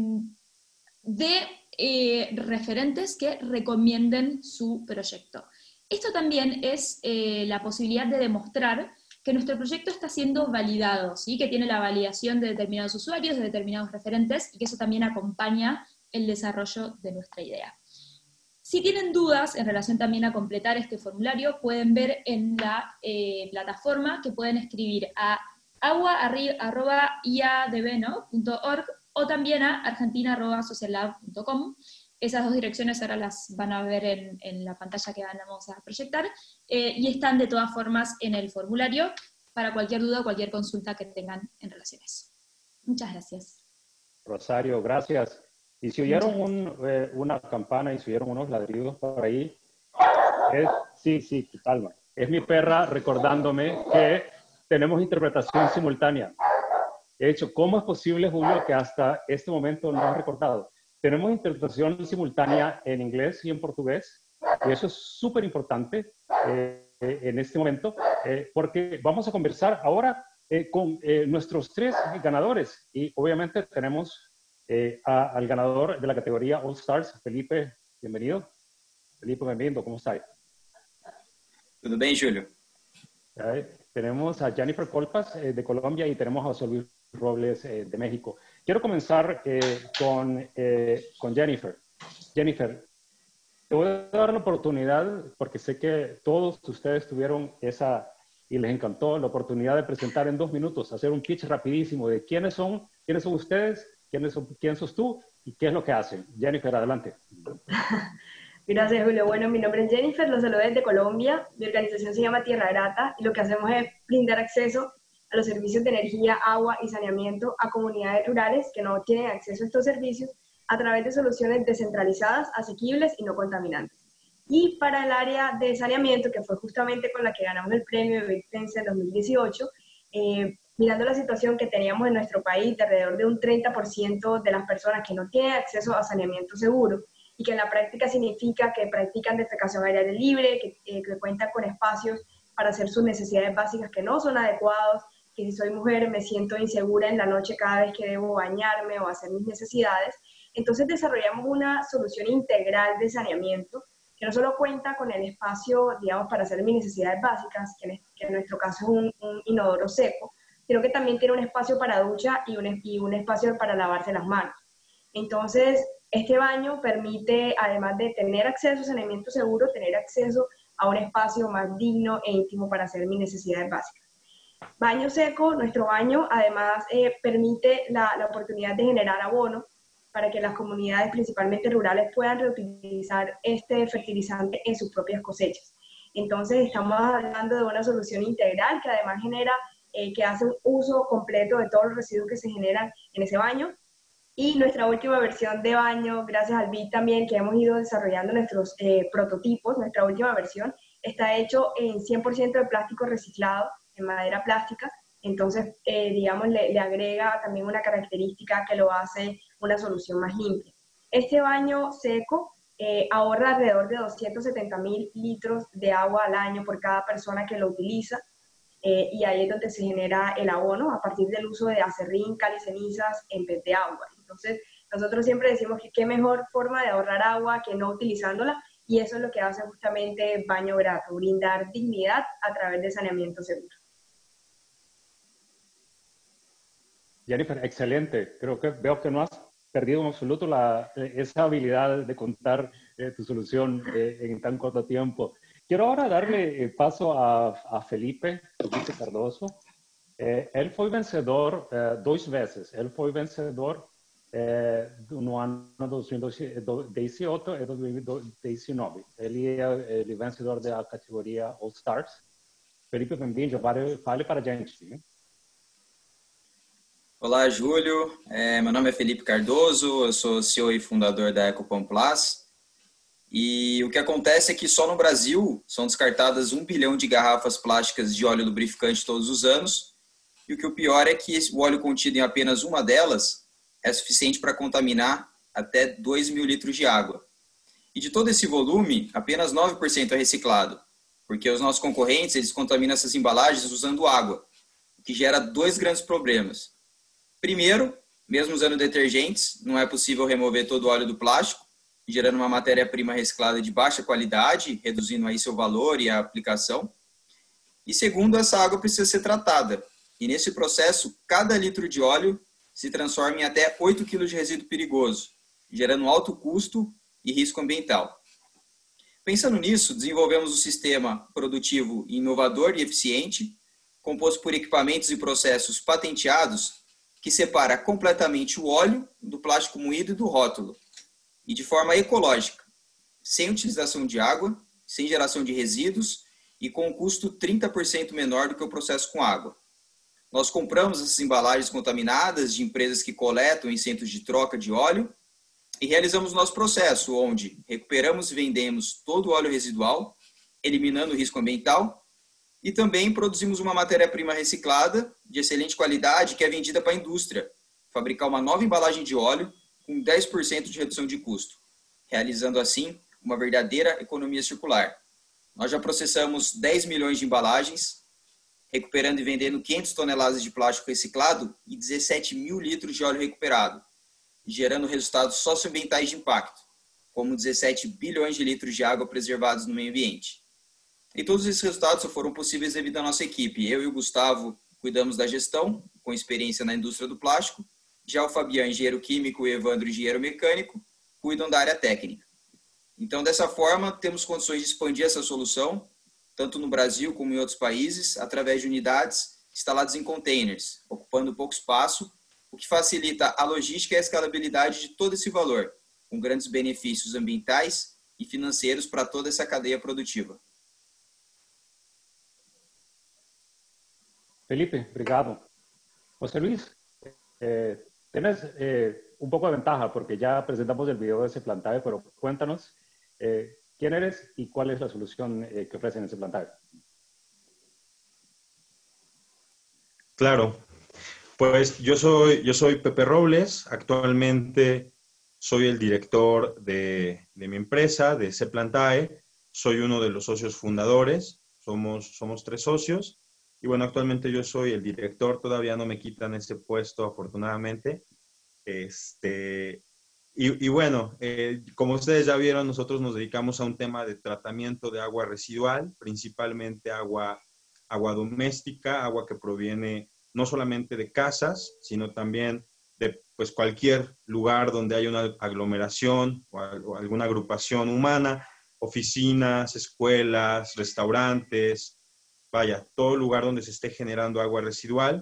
de eh, referentes que recomienden su proyecto. Esto también es eh, la posibilidad de demostrar que nuestro proyecto está siendo validado, ¿sí? Que tiene la validación de determinados usuarios, de determinados referentes, y que eso también acompaña el desarrollo de nuestra idea. Si tienen dudas en relación también a completar este formulario, pueden ver en la eh, plataforma que pueden escribir a agua arroba i a d b punto org o también a argentina arroba sociallab punto com. Esas dos direcciones ahora las van a ver en, en la pantalla que vamos a proyectar, eh, y están de todas formas en el formulario para cualquier duda o cualquier consulta que tengan en relación a eso. Muchas gracias. Rosario, gracias. Y si oyeron un, eh, una campana y si oyeron unos ladridos por ahí, es, sí, sí, calma. Es mi perra recordándome que tenemos interpretación simultánea. De hecho, ¿cómo es posible, Julio, que hasta este momento no has recordado? Tenemos interpretación simultánea en inglés y en portugués, y eso es súper importante eh, en este momento, eh, porque vamos a conversar ahora eh, con eh, nuestros tres ganadores, y obviamente tenemos eh, a, al ganador de la categoría All Stars, Felipe, bienvenido. Felipe, bienvenido, ¿cómo estás? Tudo bem, Julio? Eh, tenemos a Jennifer Colpas eh, de Colombia y tenemos a José Luis Robles eh, de México. Quiero comenzar eh, con, eh, con Jennifer. Jennifer, te voy a dar la oportunidad, porque sé que todos ustedes tuvieron esa, y les encantó, la oportunidad de presentar en dos minutos, hacer un pitch rapidísimo de quiénes son, quiénes son ustedes, quiénes son, quién sos tú y qué es lo que hacen. Jennifer, adelante. Gracias, Julio. Bueno, mi nombre es Jennifer, los saludo desde Colombia. Mi organización se llama Tierra Grata y lo que hacemos es brindar acceso a los servicios de energía, agua y saneamiento a comunidades rurales que no tienen acceso a estos servicios a través de soluciones descentralizadas, asequibles y no contaminantes. Y para el área de saneamiento, que fue justamente con la que ganamos el premio de BitFemsa en dos mil dieciocho, eh, mirando la situación que teníamos en nuestro país, de alrededor de un treinta por ciento de las personas que no tienen acceso a saneamiento seguro, y que en la práctica significa que practican defecación al aire libre, que, eh, que cuentan con espacios para hacer sus necesidades básicas que no son adecuados, que si soy mujer me siento insegura en la noche cada vez que debo bañarme o hacer mis necesidades. Entonces desarrollamos una solución integral de saneamiento que no solo cuenta con el espacio, digamos, para hacer mis necesidades básicas, que en, que en nuestro caso es un, un inodoro seco, sino que también tiene un espacio para ducha y un, y un espacio para lavarse las manos. Entonces, este baño permite, además de tener acceso a saneamiento seguro, tener acceso a un espacio más digno e íntimo para hacer mis necesidades básicas. Baño seco, nuestro baño, además eh, permite la, la oportunidad de generar abono para que las comunidades, principalmente rurales, puedan reutilizar este fertilizante en sus propias cosechas. Entonces, estamos hablando de una solución integral que además genera, eh, que hace un uso completo de todos los residuos que se generan en ese baño. Y nuestra última versión de baño, gracias al B I T también, que hemos ido desarrollando nuestros eh, prototipos, nuestra última versión, está hecho en cien por ciento de plástico reciclado, en madera plástica. Entonces, eh, digamos, le, le agrega también una característica que lo hace una solución más limpia. Este baño seco eh, ahorra alrededor de doscientos setenta mil litros de agua al año por cada persona que lo utiliza. Eh, y ahí es donde se genera el abono a partir del uso de acerrín, cal y cenizas en vez de agua. Entonces, nosotros siempre decimos que qué mejor forma de ahorrar agua que no utilizándola, y eso es lo que hace justamente Baño Grato, brindar dignidad a través de saneamiento seguro. Jennifer, excelente. Creo que veo que no has perdido en absoluto la, esa habilidad de contar eh, tu solución eh, en tan corto tiempo. Quiero ahora darle eh, paso a, a Felipe, Felipe Cardoso. Eh, él fue vencedor eh, dos veces. Él fue vencedor eh, no ano dois mil dezoito e dois mil dezenove. Ele é ele vencedor da categoria All Stars. Felipe, bem-vindo. Fale, fale para a gente. Né? Olá, Júlio. É, meu nome é Felipe Cardoso, eu sou C E O e fundador da Ecoplan Plus. E o que acontece é que só no Brasil são descartadas um bilhão de garrafas plásticas de óleo lubrificante todos os anos. E o que o pior é que o óleo contido em apenas uma delas é suficiente para contaminar até dois mil litros de água. E de todo esse volume, apenas nove por cento é reciclado, porque os nossos concorrentes eles contaminam essas embalagens usando água, o que gera dois grandes problemas. Primeiro, mesmo usando detergentes, não é possível remover todo o óleo do plástico, gerando uma matéria-prima reciclada de baixa qualidade, reduzindo aí seu valor e a aplicação. E segundo, essa água precisa ser tratada. E nesse processo, cada litro de óleo se transforma em até oito quilos de resíduo perigoso, gerando um alto custo e risco ambiental. Pensando nisso, desenvolvemos um sistema produtivo inovador e eficiente, composto por equipamentos e processos patenteados, que separa completamente o óleo do plástico moído e do rótulo, e de forma ecológica, sem utilização de água, sem geração de resíduos e com um custo trinta por cento menor do que o processo com água. Nós compramos essas embalagens contaminadas de empresas que coletam em centros de troca de óleo E realizamos nosso processo, onde recuperamos e vendemos todo o óleo residual, eliminando o risco ambiental, e também produzimos uma matéria-prima reciclada de excelente qualidade que é vendida para a indústria, fabricar uma nova embalagem de óleo com dez por cento de redução de custo, realizando assim uma verdadeira economia circular. Nós já processamos dez milhões de embalagens, recuperando e vendendo quinhentas toneladas de plástico reciclado e dezessete mil litros de óleo recuperado, gerando resultados socioambientais de impacto, como dezessete bilhões de litros de água preservados no meio ambiente. E todos esses resultados só foram possíveis devido à nossa equipe. Eu e o Gustavo cuidamos da gestão, com experiência na indústria do plástico, já o Fabian, engenheiro químico, e o Evandro, engenheiro mecânico, cuidam da área técnica. Então, dessa forma, temos condições de expandir essa solução, tanto no Brasil como em outros países, através de unidades instaladas em containers, ocupando pouco espaço, o que facilita a logística e a escalabilidade de todo esse valor, com grandes benefícios ambientais e financeiros para toda essa cadeia produtiva. Felipe, obrigado. José Luis, eh, tienes eh, un poco de ventaja porque ya presentamos el video de ese plantaje, pero cuéntanos eh, quién eres y cuál es la solución eh, que ofrecen ese plantaje. Claro. Pues yo soy, yo soy Pepe Robles, actualmente soy el director de, de mi empresa, de Seplantae, soy uno de los socios fundadores, somos, somos tres socios, y bueno, actualmente yo soy el director, todavía no me quitan ese puesto afortunadamente, este, y, y bueno, eh, como ustedes ya vieron, nosotros nos dedicamos a un tema de tratamiento de agua residual, principalmente agua, agua doméstica, agua que proviene no solamente de casas, sino también de pues, cualquier lugar donde haya una aglomeración o, o alguna agrupación humana, oficinas, escuelas, restaurantes, vaya, todo lugar donde se esté generando agua residual.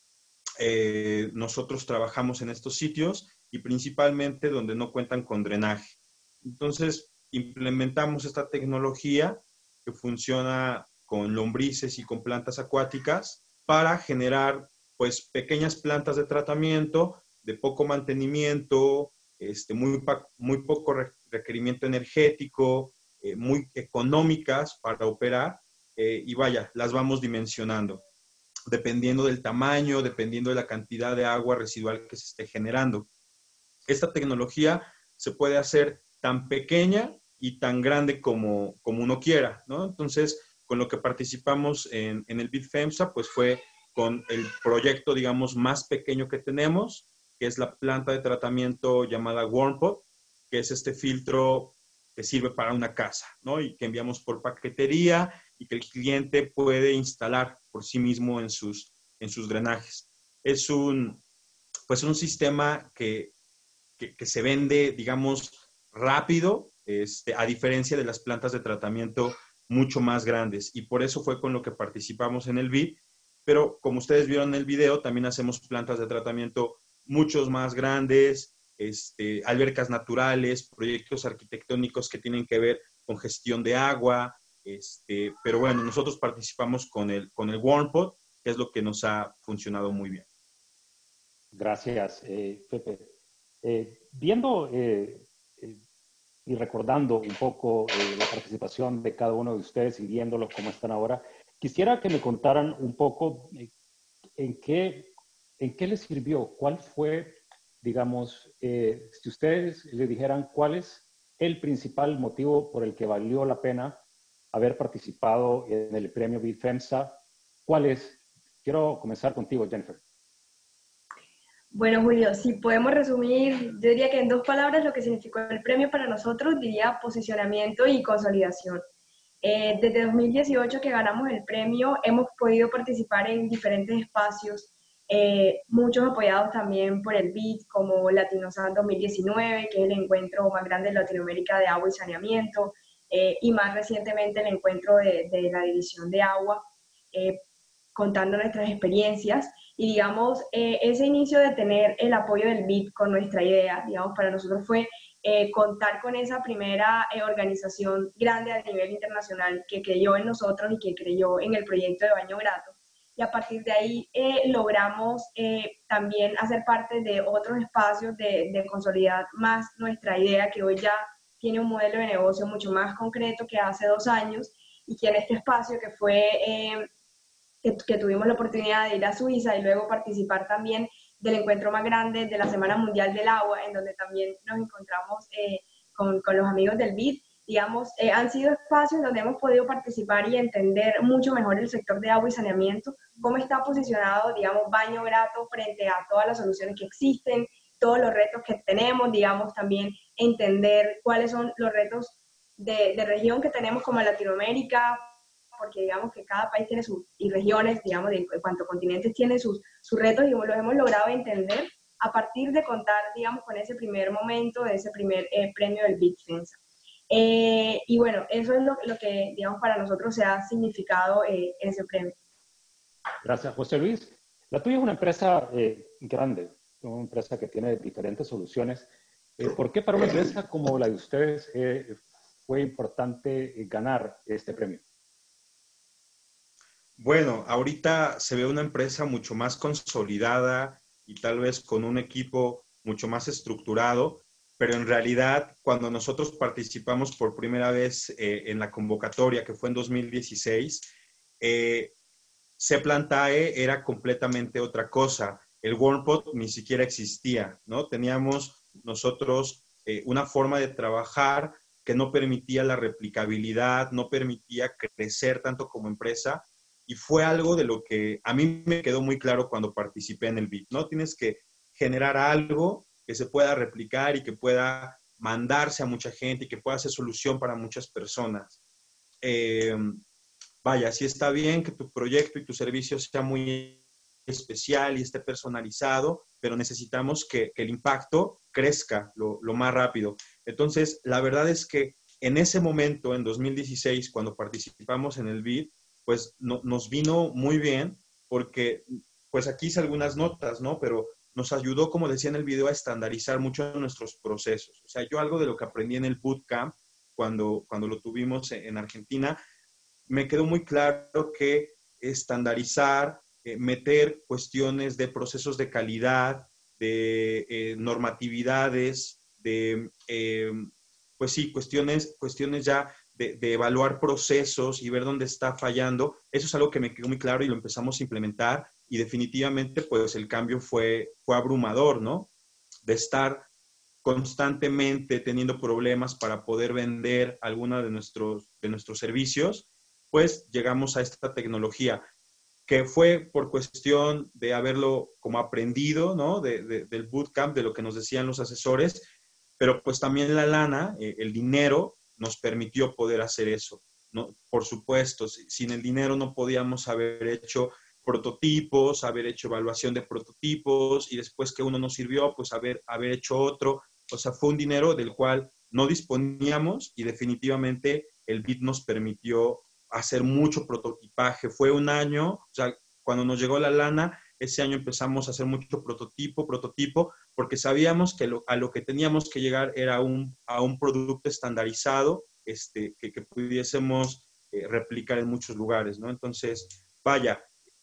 Eh, nosotros trabajamos en estos sitios y principalmente donde no cuentan con drenaje. Entonces, implementamos esta tecnología que funciona con lombrices y con plantas acuáticas para generar pues, pequeñas plantas de tratamiento de poco mantenimiento, este, muy, muy poco requerimiento energético, eh, muy económicas para operar, eh, y vaya, las vamos dimensionando, dependiendo del tamaño, dependiendo de la cantidad de agua residual que se esté generando. Esta tecnología se puede hacer tan pequeña y tan grande como, como uno quiera, ¿no? Entonces, con lo que participamos en, en el BitFEMSA, pues fue con el proyecto, digamos, más pequeño que tenemos, que es la planta de tratamiento llamada WarmPod, que es este filtro que sirve para una casa, ¿no? Y que enviamos por paquetería y que el cliente puede instalar por sí mismo en sus, en sus drenajes. Es un, pues un sistema que, que, que se vende, digamos, rápido, este, a diferencia de las plantas de tratamiento mucho más grandes, y por eso fue con lo que participamos en el B I D, pero como ustedes vieron en el video, también hacemos plantas de tratamiento muchos más grandes, este, albercas naturales, proyectos arquitectónicos que tienen que ver con gestión de agua, este, pero bueno, nosotros participamos con el, con el WarmPod, que es lo que nos ha funcionado muy bien. Gracias, eh, Pepe. Eh, viendo eh, eh, y recordando un poco eh, la participación de cada uno de ustedes y viéndolos cómo están ahora, quisiera que me contaran un poco eh, en qué, en qué les sirvió, cuál fue, digamos, eh, si ustedes le dijeran cuál es el principal motivo por el que valió la pena haber participado en el premio BitFEMSA, ¿cuál es? Quiero comenzar contigo, Jennifer. Bueno, Julio, si podemos resumir, yo diría que en dos palabras lo que significó el premio para nosotros, diría posicionamiento y consolidación. Eh, desde dos mil dieciocho que ganamos el premio, hemos podido participar en diferentes espacios, eh, muchos apoyados también por el B I D, como Latinosan dos mil diecinueve, que es el encuentro más grande de Latinoamérica de agua y saneamiento, eh, y más recientemente el encuentro de, de la División de Agua, eh, contando nuestras experiencias. Y digamos, eh, ese inicio de tener el apoyo del B I D con nuestra idea, digamos, para nosotros fue eh, contar con esa primera eh, organización grande a nivel internacional que creyó en nosotros y que creyó en el proyecto de Baño Grato. y a partir de ahí eh, logramos eh, también hacer parte de otros espacios de, de consolidar más nuestra idea, que hoy ya tiene un modelo de negocio mucho más concreto que hace dos años, y que en este espacio que fue, eh, que, que tuvimos la oportunidad de ir a Suiza y luego participar también del encuentro más grande de la Semana Mundial del Agua, en donde también nos encontramos eh, con, con los amigos del B I D, digamos, eh, han sido espacios donde hemos podido participar y entender mucho mejor el sector de agua y saneamiento, cómo está posicionado, digamos, Baño Grato frente a todas las soluciones que existen, todos los retos que tenemos, digamos, también entender cuáles son los retos de, de región que tenemos como Latinoamérica, porque digamos que cada país tiene sus, y regiones, digamos, de, en cuanto a continentes tienen sus, sus retos, y los hemos logrado entender a partir de contar, digamos, con ese primer momento, de ese primer eh, premio del B I D FEMSA. Eh, y bueno, eso es lo, lo que, digamos, para nosotros se ha significado eh, ese premio. Gracias, José Luis. La tuya es una empresa eh, grande, una empresa que tiene diferentes soluciones. Eh, ¿Por qué para una empresa como la de ustedes eh, fue importante ganar este premio? Bueno, ahorita se ve una empresa mucho más consolidada y tal vez con un equipo mucho más estructurado, pero en realidad cuando nosotros participamos por primera vez eh, en la convocatoria, que fue en dos mil dieciséis, eh, Seplantae era completamente otra cosa. El WormPod ni siquiera existía, ¿no? Teníamos nosotros eh, una forma de trabajar que no permitía la replicabilidad, no permitía crecer tanto como empresa, y fue algo de lo que a mí me quedó muy claro cuando participé en el B I D, ¿no? Tienes que generar algo que se pueda replicar y que pueda mandarse a mucha gente y que pueda ser solución para muchas personas. Eh, vaya, sí está bien que tu proyecto y tu servicio sea muy especial y esté personalizado, pero necesitamos que, que el impacto crezca lo, lo más rápido. Entonces, la verdad es que en ese momento, en dos mil dieciséis, cuando participamos en el B I D, pues no, nos vino muy bien porque, pues aquí hice algunas notas, ¿no? Pero nos ayudó, como decía en el video, a estandarizar mucho nuestros procesos. O sea, yo algo de lo que aprendí en el bootcamp, cuando, cuando lo tuvimos en Argentina, me quedó muy claro que estandarizar, eh, meter cuestiones de procesos de calidad, de eh, normatividades, de, eh, pues sí, cuestiones, cuestiones ya de, de evaluar procesos y ver dónde está fallando. Eso es algo que me quedó muy claro y lo empezamos a implementar. Y definitivamente, pues, el cambio fue, fue abrumador, ¿no? De estar constantemente teniendo problemas para poder vender alguna de nuestros, de nuestros servicios, pues llegamos a esta tecnología, que fue por cuestión de haberlo como aprendido, ¿no? De, de, del bootcamp, de lo que nos decían los asesores, pero pues también la lana, eh, el dinero, nos permitió poder hacer eso, ¿no? Por supuesto, sin el dinero no podíamos haber hecho prototipos, haber hecho evaluación de prototipos y después que uno nos sirvió, pues haber, haber hecho otro. O sea, fue un dinero del cual no disponíamos y definitivamente el B I D nos permitió hacer mucho prototipaje. Fue un año, o sea, cuando nos llegó la lana, ese año empezamos a hacer mucho prototipo, prototipo, porque sabíamos que lo, a lo que teníamos que llegar era un, a un producto estandarizado este, que, que pudiésemos eh, replicar en muchos lugares, ¿no? Entonces, vaya,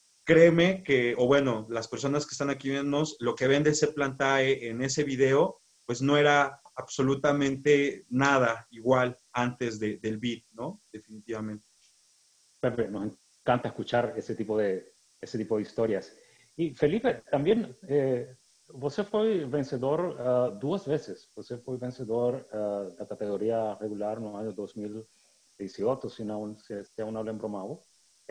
créeme que, o bueno, las personas que están aquí viéndonos, lo que vende Seplantae en ese video, pues no era absolutamente nada igual antes de, del B I D, ¿no? Definitivamente. Pepe, nos encanta escuchar ese tipo de, ese tipo de historias. Y Felipe, también, eh, você foi vencedor uh, duas vezes. Você foi vencedor uh, da categoria regular no ano dois mil e dezoito, se, não, se, se eu não lembro mal.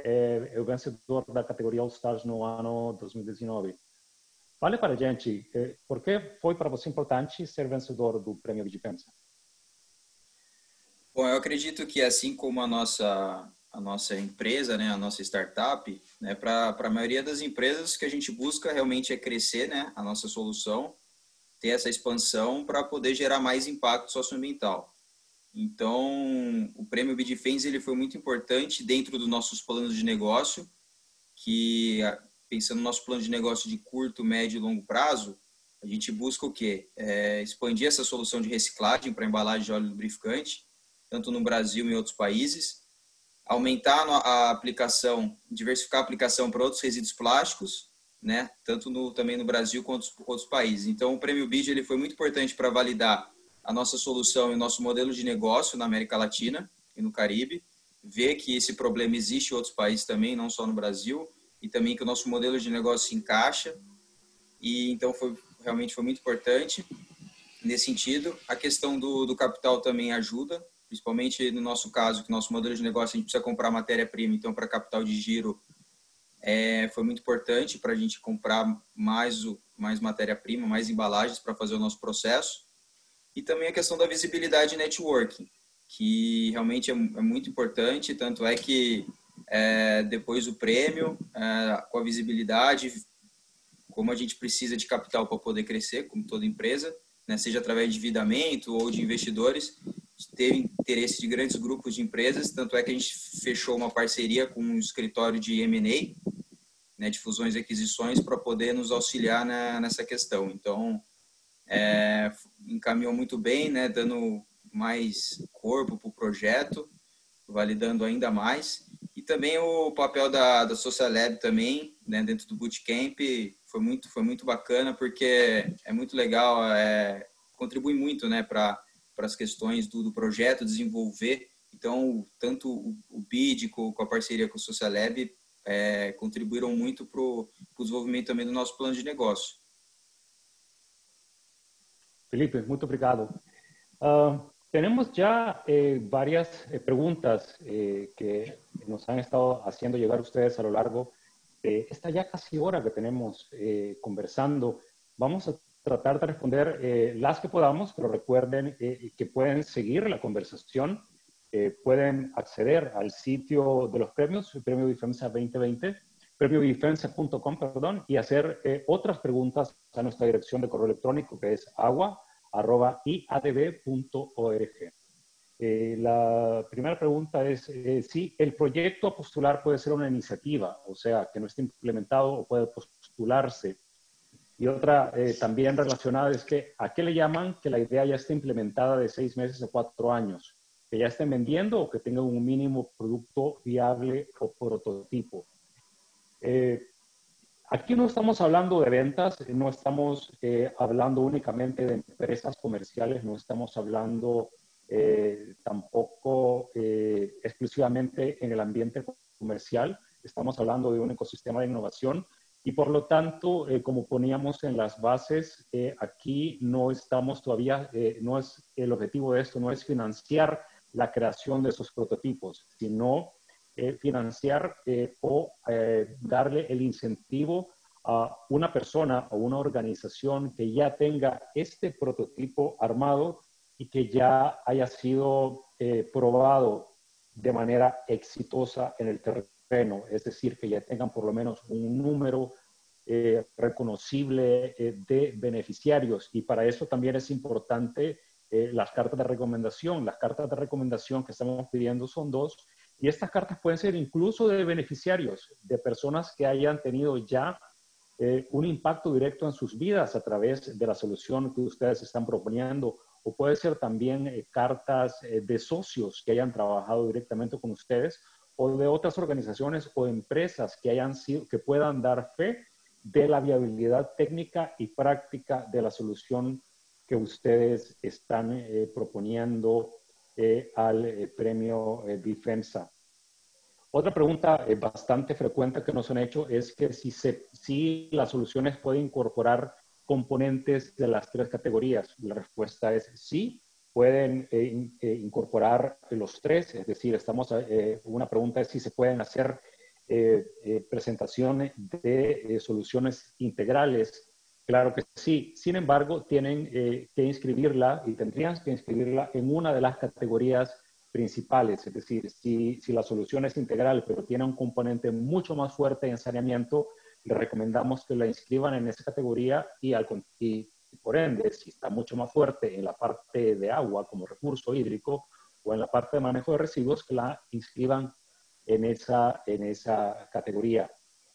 É, é o vencedor da categoria All Stars no ano dois mil e dezenove. Fale para a gente, eh, por que foi para você importante ser vencedor do Prêmio B I D FEMSA? Bom, eu acredito que assim como a nossa, a nossa empresa, né, a nossa startup, né, para a maioria das empresas, o que a gente busca realmente é crescer, né, a nossa solução, ter essa expansão para poder gerar mais impacto socioambiental. Então, o Prêmio B I D FEMSA ele foi muito importante dentro dos nossos planos de negócio, que, pensando no nosso plano de negócio de curto, médio e longo prazo, a gente busca o quê? É expandir essa solução de reciclagem para embalagem de óleo lubrificante, tanto no Brasil e em outros países. aumentar a aplicação, diversificar a aplicação para outros resíduos plásticos, né? Tanto no, também no Brasil quanto em outros países. Então, o Prêmio B I D ele foi muito importante para validar a nossa solução e o nosso modelo de negócio na América Latina e no Caribe, ver que esse problema existe em outros países também, não só no Brasil, e também que o nosso modelo de negócio se encaixa. E então foi realmente foi muito importante nesse sentido. A questão do, do capital também ajuda, principalmente no nosso caso, que nosso modelo de negócio a gente precisa comprar matéria-prima, então para capital de giro é, foi muito importante para a gente comprar mais, mais matéria-prima, mais embalagens para fazer o nosso processo. E também a questão da visibilidade e networking, que realmente é, é muito importante, tanto é que é, depois do prêmio, é, com a visibilidade, como a gente precisa de capital para poder crescer, como toda empresa, né, seja através de endividamento ou de investidores, teve interesse de grandes grupos de empresas, tanto é que a gente fechou uma parceria com um escritório de M and A, né, de fusões e aquisições, para poder nos auxiliar na, nessa questão. Então, é, encaminhou muito bem, né, dando mais corpo para o projeto, validando ainda mais. E também o papel da, da Social Lab também, né, dentro do Bootcamp, foi muito, foi muito bacana, porque é muito legal, é, contribui muito, né, para as questões do, do projeto, desenvolver. Então, tanto o, o B I D com, com a parceria com o Social Lab é, contribuíram muito para o desenvolvimento também do nosso plano de negócio. Felipe, muito obrigado. Uh, tenemos ya eh, varias eh, preguntas eh, que nos han estado haciendo llegar ustedes a lo largo de esta ya casi hora que tenemos eh, conversando. Vamos a tratar de responder eh, las que podamos, pero recuerden eh, que pueden seguir la conversación, eh, pueden acceder al sitio de los premios, el Premio BIFEMSA veinte veinte, premio bifemsa punto com, perdón, y hacer eh, otras preguntas a nuestra dirección de correo electrónico, que es agua arroba i a d b punto org. Eh, la primera pregunta es eh, si el proyecto a postular puede ser una iniciativa, o sea, que no esté implementado o puede postularse. Y otra eh, también relacionada es que ¿a qué le llaman que la idea ya esté implementada de seis meses a cuatro años? Que ya estén vendiendo o que tengan un mínimo producto viable o prototipo. Eh, aquí no estamos hablando de ventas, no estamos eh, hablando únicamente de empresas comerciales, no estamos hablando eh, tampoco eh, exclusivamente en el ambiente comercial, estamos hablando de un ecosistema de innovación. Y por lo tanto, eh, como poníamos en las bases, eh, aquí no estamos todavía, eh, no es el objetivo de esto, no es financiar la creación de esos prototipos, sino eh, financiar eh, o eh, darle el incentivo a una persona o una organización que ya tenga este prototipo armado y que ya haya sido eh, probado de manera exitosa en el terreno. Es decir, que ya tengan por lo menos un número eh, reconocible eh, de beneficiarios. Y para eso también es importante eh, las cartas de recomendación. Las cartas de recomendación que estamos pidiendo son dos. Y estas cartas pueden ser incluso de beneficiarios, de personas que hayan tenido ya eh, un impacto directo en sus vidas a través de la solución que ustedes están proponiendo. O puede ser también eh, cartas eh, de socios que hayan trabajado directamente con ustedes, o de otras organizaciones o empresas que, hayan sido, que puedan dar fe de la viabilidad técnica y práctica de la solución que ustedes están eh, proponiendo eh, al eh, premio eh, BIFEMSA. Otra pregunta eh, bastante frecuente que nos han hecho es que si, se, si las soluciones pueden incorporar componentes de las tres categorías. La respuesta es sí. Pueden eh, in, eh, incorporar los tres, es decir, estamos, eh, una pregunta es si se pueden hacer eh, eh, presentaciones de eh, soluciones integrales. Claro que sí, sin embargo, tienen eh, que inscribirla y tendrían que inscribirla en una de las categorías principales, es decir, si, si la solución es integral, pero tiene un componente mucho más fuerte en saneamiento, le recomendamos que la inscriban en esa categoría y, al, y Y por ende, si está mucho más fuerte en la parte de agua como recurso hídrico o en la parte de manejo de residuos, que la inscriban en esa, en esa categoría.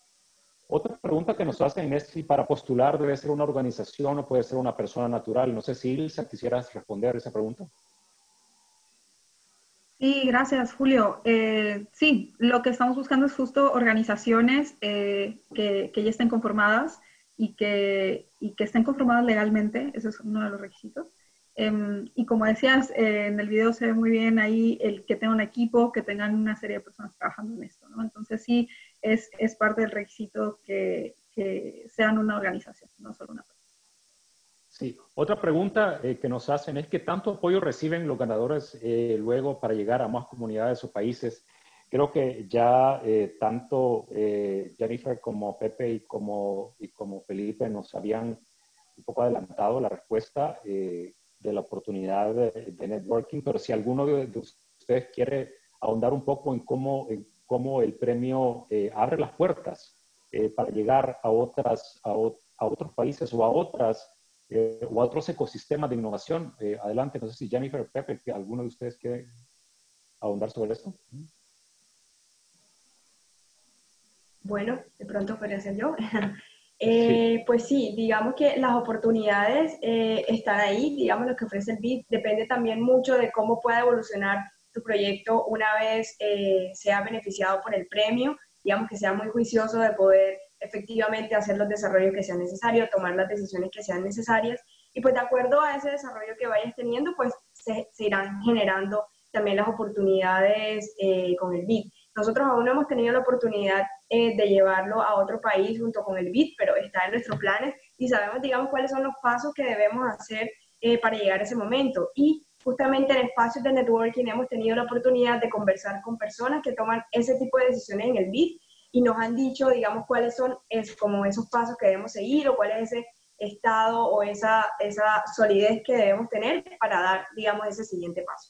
Otra pregunta que nos hacen es si para postular debe ser una organización o puede ser una persona natural. No sé si, Ilsa, quisieras responder esa pregunta. Sí, gracias, Julio. Eh, sí, lo que estamos buscando es justo organizaciones eh, que, que ya estén conformadas y que, y que estén conformadas legalmente. Ese es uno de los requisitos. Eh, y como decías, eh, en el video se ve muy bien ahí el que tengan un equipo, que tengan una serie de personas trabajando en esto, ¿no? Entonces sí, es, es parte del requisito que, que sean una organización, no solo una persona. Sí, otra pregunta eh, que nos hacen es ¿qué tanto apoyo reciben los ganadores eh, luego para llegar a más comunidades o países? Creo que ya eh, tanto eh, Jennifer como Pepe y como, y como Felipe nos habían un poco adelantado la respuesta eh, de la oportunidad de, de networking, pero si alguno de, de ustedes quiere ahondar un poco en cómo, en cómo el premio eh, abre las puertas eh, para llegar a, otras, a, a otros países o a otras Eh, o a otros ecosistemas de innovación. Eh, adelante, no sé si Jennifer o Pepe, que alguno de ustedes quiere ahondar sobre esto. Bueno, de pronto podría ser yo. eh, sí. Pues sí, digamos que las oportunidades eh, están ahí, digamos lo que ofrece el B I D, depende también mucho de cómo pueda evolucionar tu proyecto una vez eh, sea beneficiado por el premio, digamos que sea muy juicioso de poder efectivamente hacer los desarrollos que sean necesarios, tomar las decisiones que sean necesarias, y pues de acuerdo a ese desarrollo que vayas teniendo, pues se, se irán generando también las oportunidades eh, con el B I D. Nosotros aún no hemos tenido la oportunidad eh, de llevarlo a otro país junto con el B I D, pero está en nuestros planes y sabemos, digamos, cuáles son los pasos que debemos hacer eh, para llegar a ese momento. Y justamente en espacios de networking hemos tenido la oportunidad de conversar con personas que toman ese tipo de decisiones en el B I D y nos han dicho, digamos, cuáles son es, como esos pasos que debemos seguir o cuál es ese estado o esa, esa solidez que debemos tener para dar, digamos, ese siguiente paso.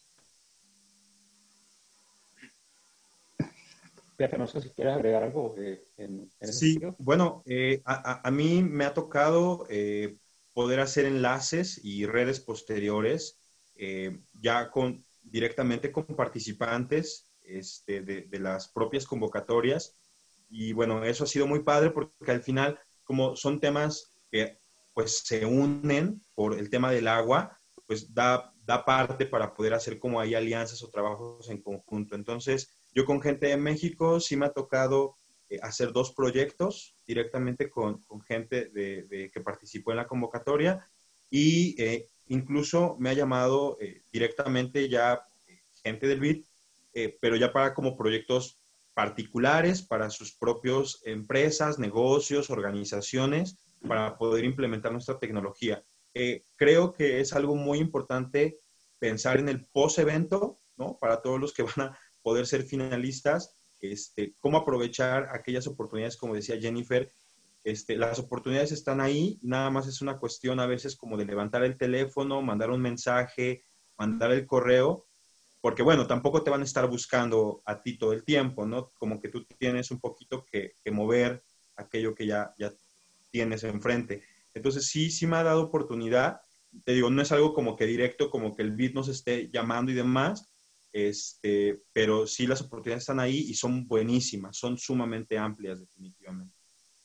Pepe, no sé si quieres agregar algo eh, en, en ese Sí, sentido. bueno, eh, a, a mí me ha tocado eh, poder hacer enlaces y redes posteriores eh, ya con, directamente con participantes este, de, de las propias convocatorias. Y bueno, eso ha sido muy padre porque al final, como son temas que pues se unen por el tema del agua, pues da, da parte para poder hacer como hay alianzas o trabajos en conjunto. Entonces, yo con gente de México sí me ha tocado eh, hacer dos proyectos directamente con, con gente de, de, que participó en la convocatoria y eh, incluso me ha llamado eh, directamente ya eh, gente del B I D, eh, pero ya para como proyectos particulares para sus propias empresas, negocios, organizaciones, para poder implementar nuestra tecnología. Eh, creo que es algo muy importante pensar en el post-evento, ¿no? Para todos los que van a poder ser finalistas, este, cómo aprovechar aquellas oportunidades, como decía Jennifer, este, las oportunidades están ahí, nada más es una cuestión a veces como de levantar el teléfono, mandar un mensaje, mandar el correo, porque bueno, tampoco te van a estar buscando a ti todo el tiempo, ¿no? Como que tú tienes un poquito que, que mover aquello que ya, ya tienes enfrente. Entonces sí, sí me ha dado oportunidad. Te digo, no es algo como que directo, como que el B I D nos esté llamando y demás, este, pero sí las oportunidades están ahí y son buenísimas, son sumamente amplias definitivamente.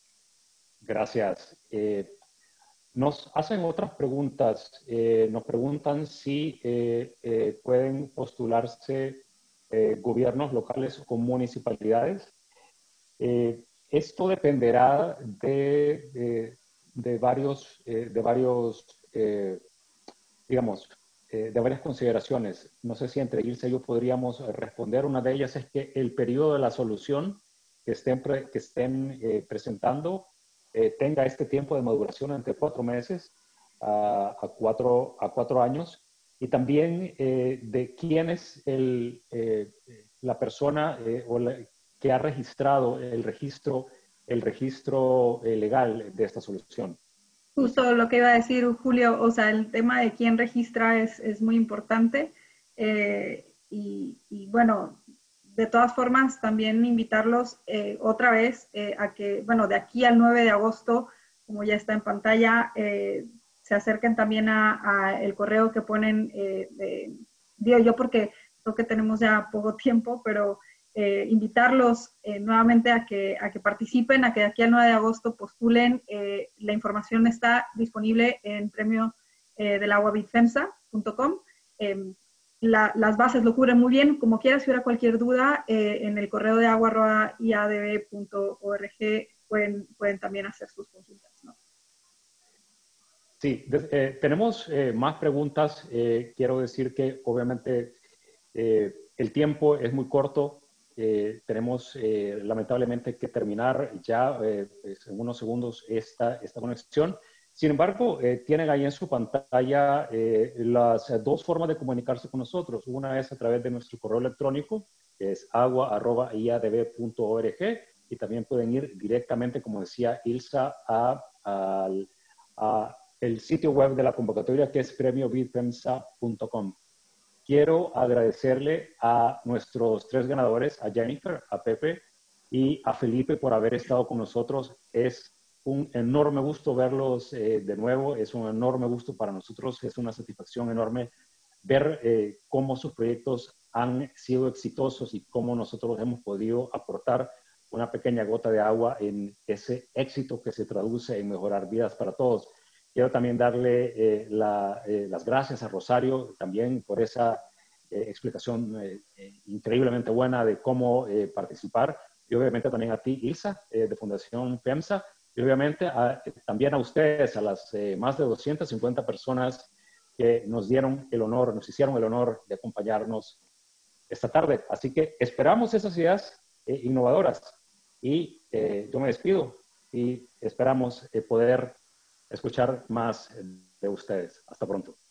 Gracias. Eh, Nos hacen otras preguntas. Eh, nos preguntan si eh, eh, pueden postularse eh, gobiernos locales o municipalidades. Eh, esto dependerá de, de, de varios, eh, de varios eh, digamos, eh, de varias consideraciones. No sé si entre Ilse y yo podríamos responder. Una de ellas es que el periodo de la solución que estén, pre, que estén eh, presentando Eh, tenga este tiempo de maduración entre cuatro meses a, a, cuatro, a cuatro años y también eh, de quién es el, eh, la persona eh, o la, que ha registrado el registro, el registro eh, legal de esta solución. Justo lo que iba a decir Julio, o sea, el tema de quién registra es, es muy importante eh, y, y bueno, de todas formas, también invitarlos eh, otra vez eh, a que, bueno, de aquí al nueve de agosto, como ya está en pantalla, eh, se acerquen también a, a el correo que ponen, eh, de, digo yo porque creo que tenemos ya poco tiempo, pero eh, invitarlos eh, nuevamente a que, a que participen, a que de aquí al nueve de agosto postulen. Eh, la información está disponible en premio eh, del agua bit femsa punto com. Eh, la, las bases lo cubren muy bien. Como quiera, si hubiera cualquier duda, eh, en el correo de agua arroba i a d b punto org pueden, pueden también hacer sus consultas, ¿no? Sí, de, eh, tenemos eh, más preguntas. Eh, quiero decir que obviamente eh, el tiempo es muy corto. Eh, tenemos eh, lamentablemente que terminar ya eh, pues en unos segundos esta, esta conexión. Sin embargo, eh, tienen ahí en su pantalla eh, las eh, dos formas de comunicarse con nosotros. Una es a través de nuestro correo electrónico, que es agua arroba i a d b punto org, y también pueden ir directamente, como decía Ilsa, a, a, a el sitio web de la convocatoria, que es premio bidfemsa punto com. Quiero agradecerle a nuestros tres ganadores, a Jennifer, a Pepe y a Felipe por haber estado con nosotros. Es un enorme gusto verlos eh, de nuevo, es un enorme gusto para nosotros, es una satisfacción enorme ver eh, cómo sus proyectos han sido exitosos y cómo nosotros hemos podido aportar una pequeña gota de agua en ese éxito que se traduce en mejorar vidas para todos. Quiero también darle eh, la, eh, las gracias a Rosario también por esa eh, explicación eh, eh, increíblemente buena de cómo eh, participar, y obviamente también a ti, Ilsa, eh, de Fundación FEMSA, y obviamente a, también a ustedes, a las eh, más de doscientas cincuenta personas que nos dieron el honor, nos hicieron el honor de acompañarnos esta tarde. Así que esperamos esas ideas eh, innovadoras, y eh, yo me despido y esperamos eh, poder escuchar más de ustedes. Hasta pronto.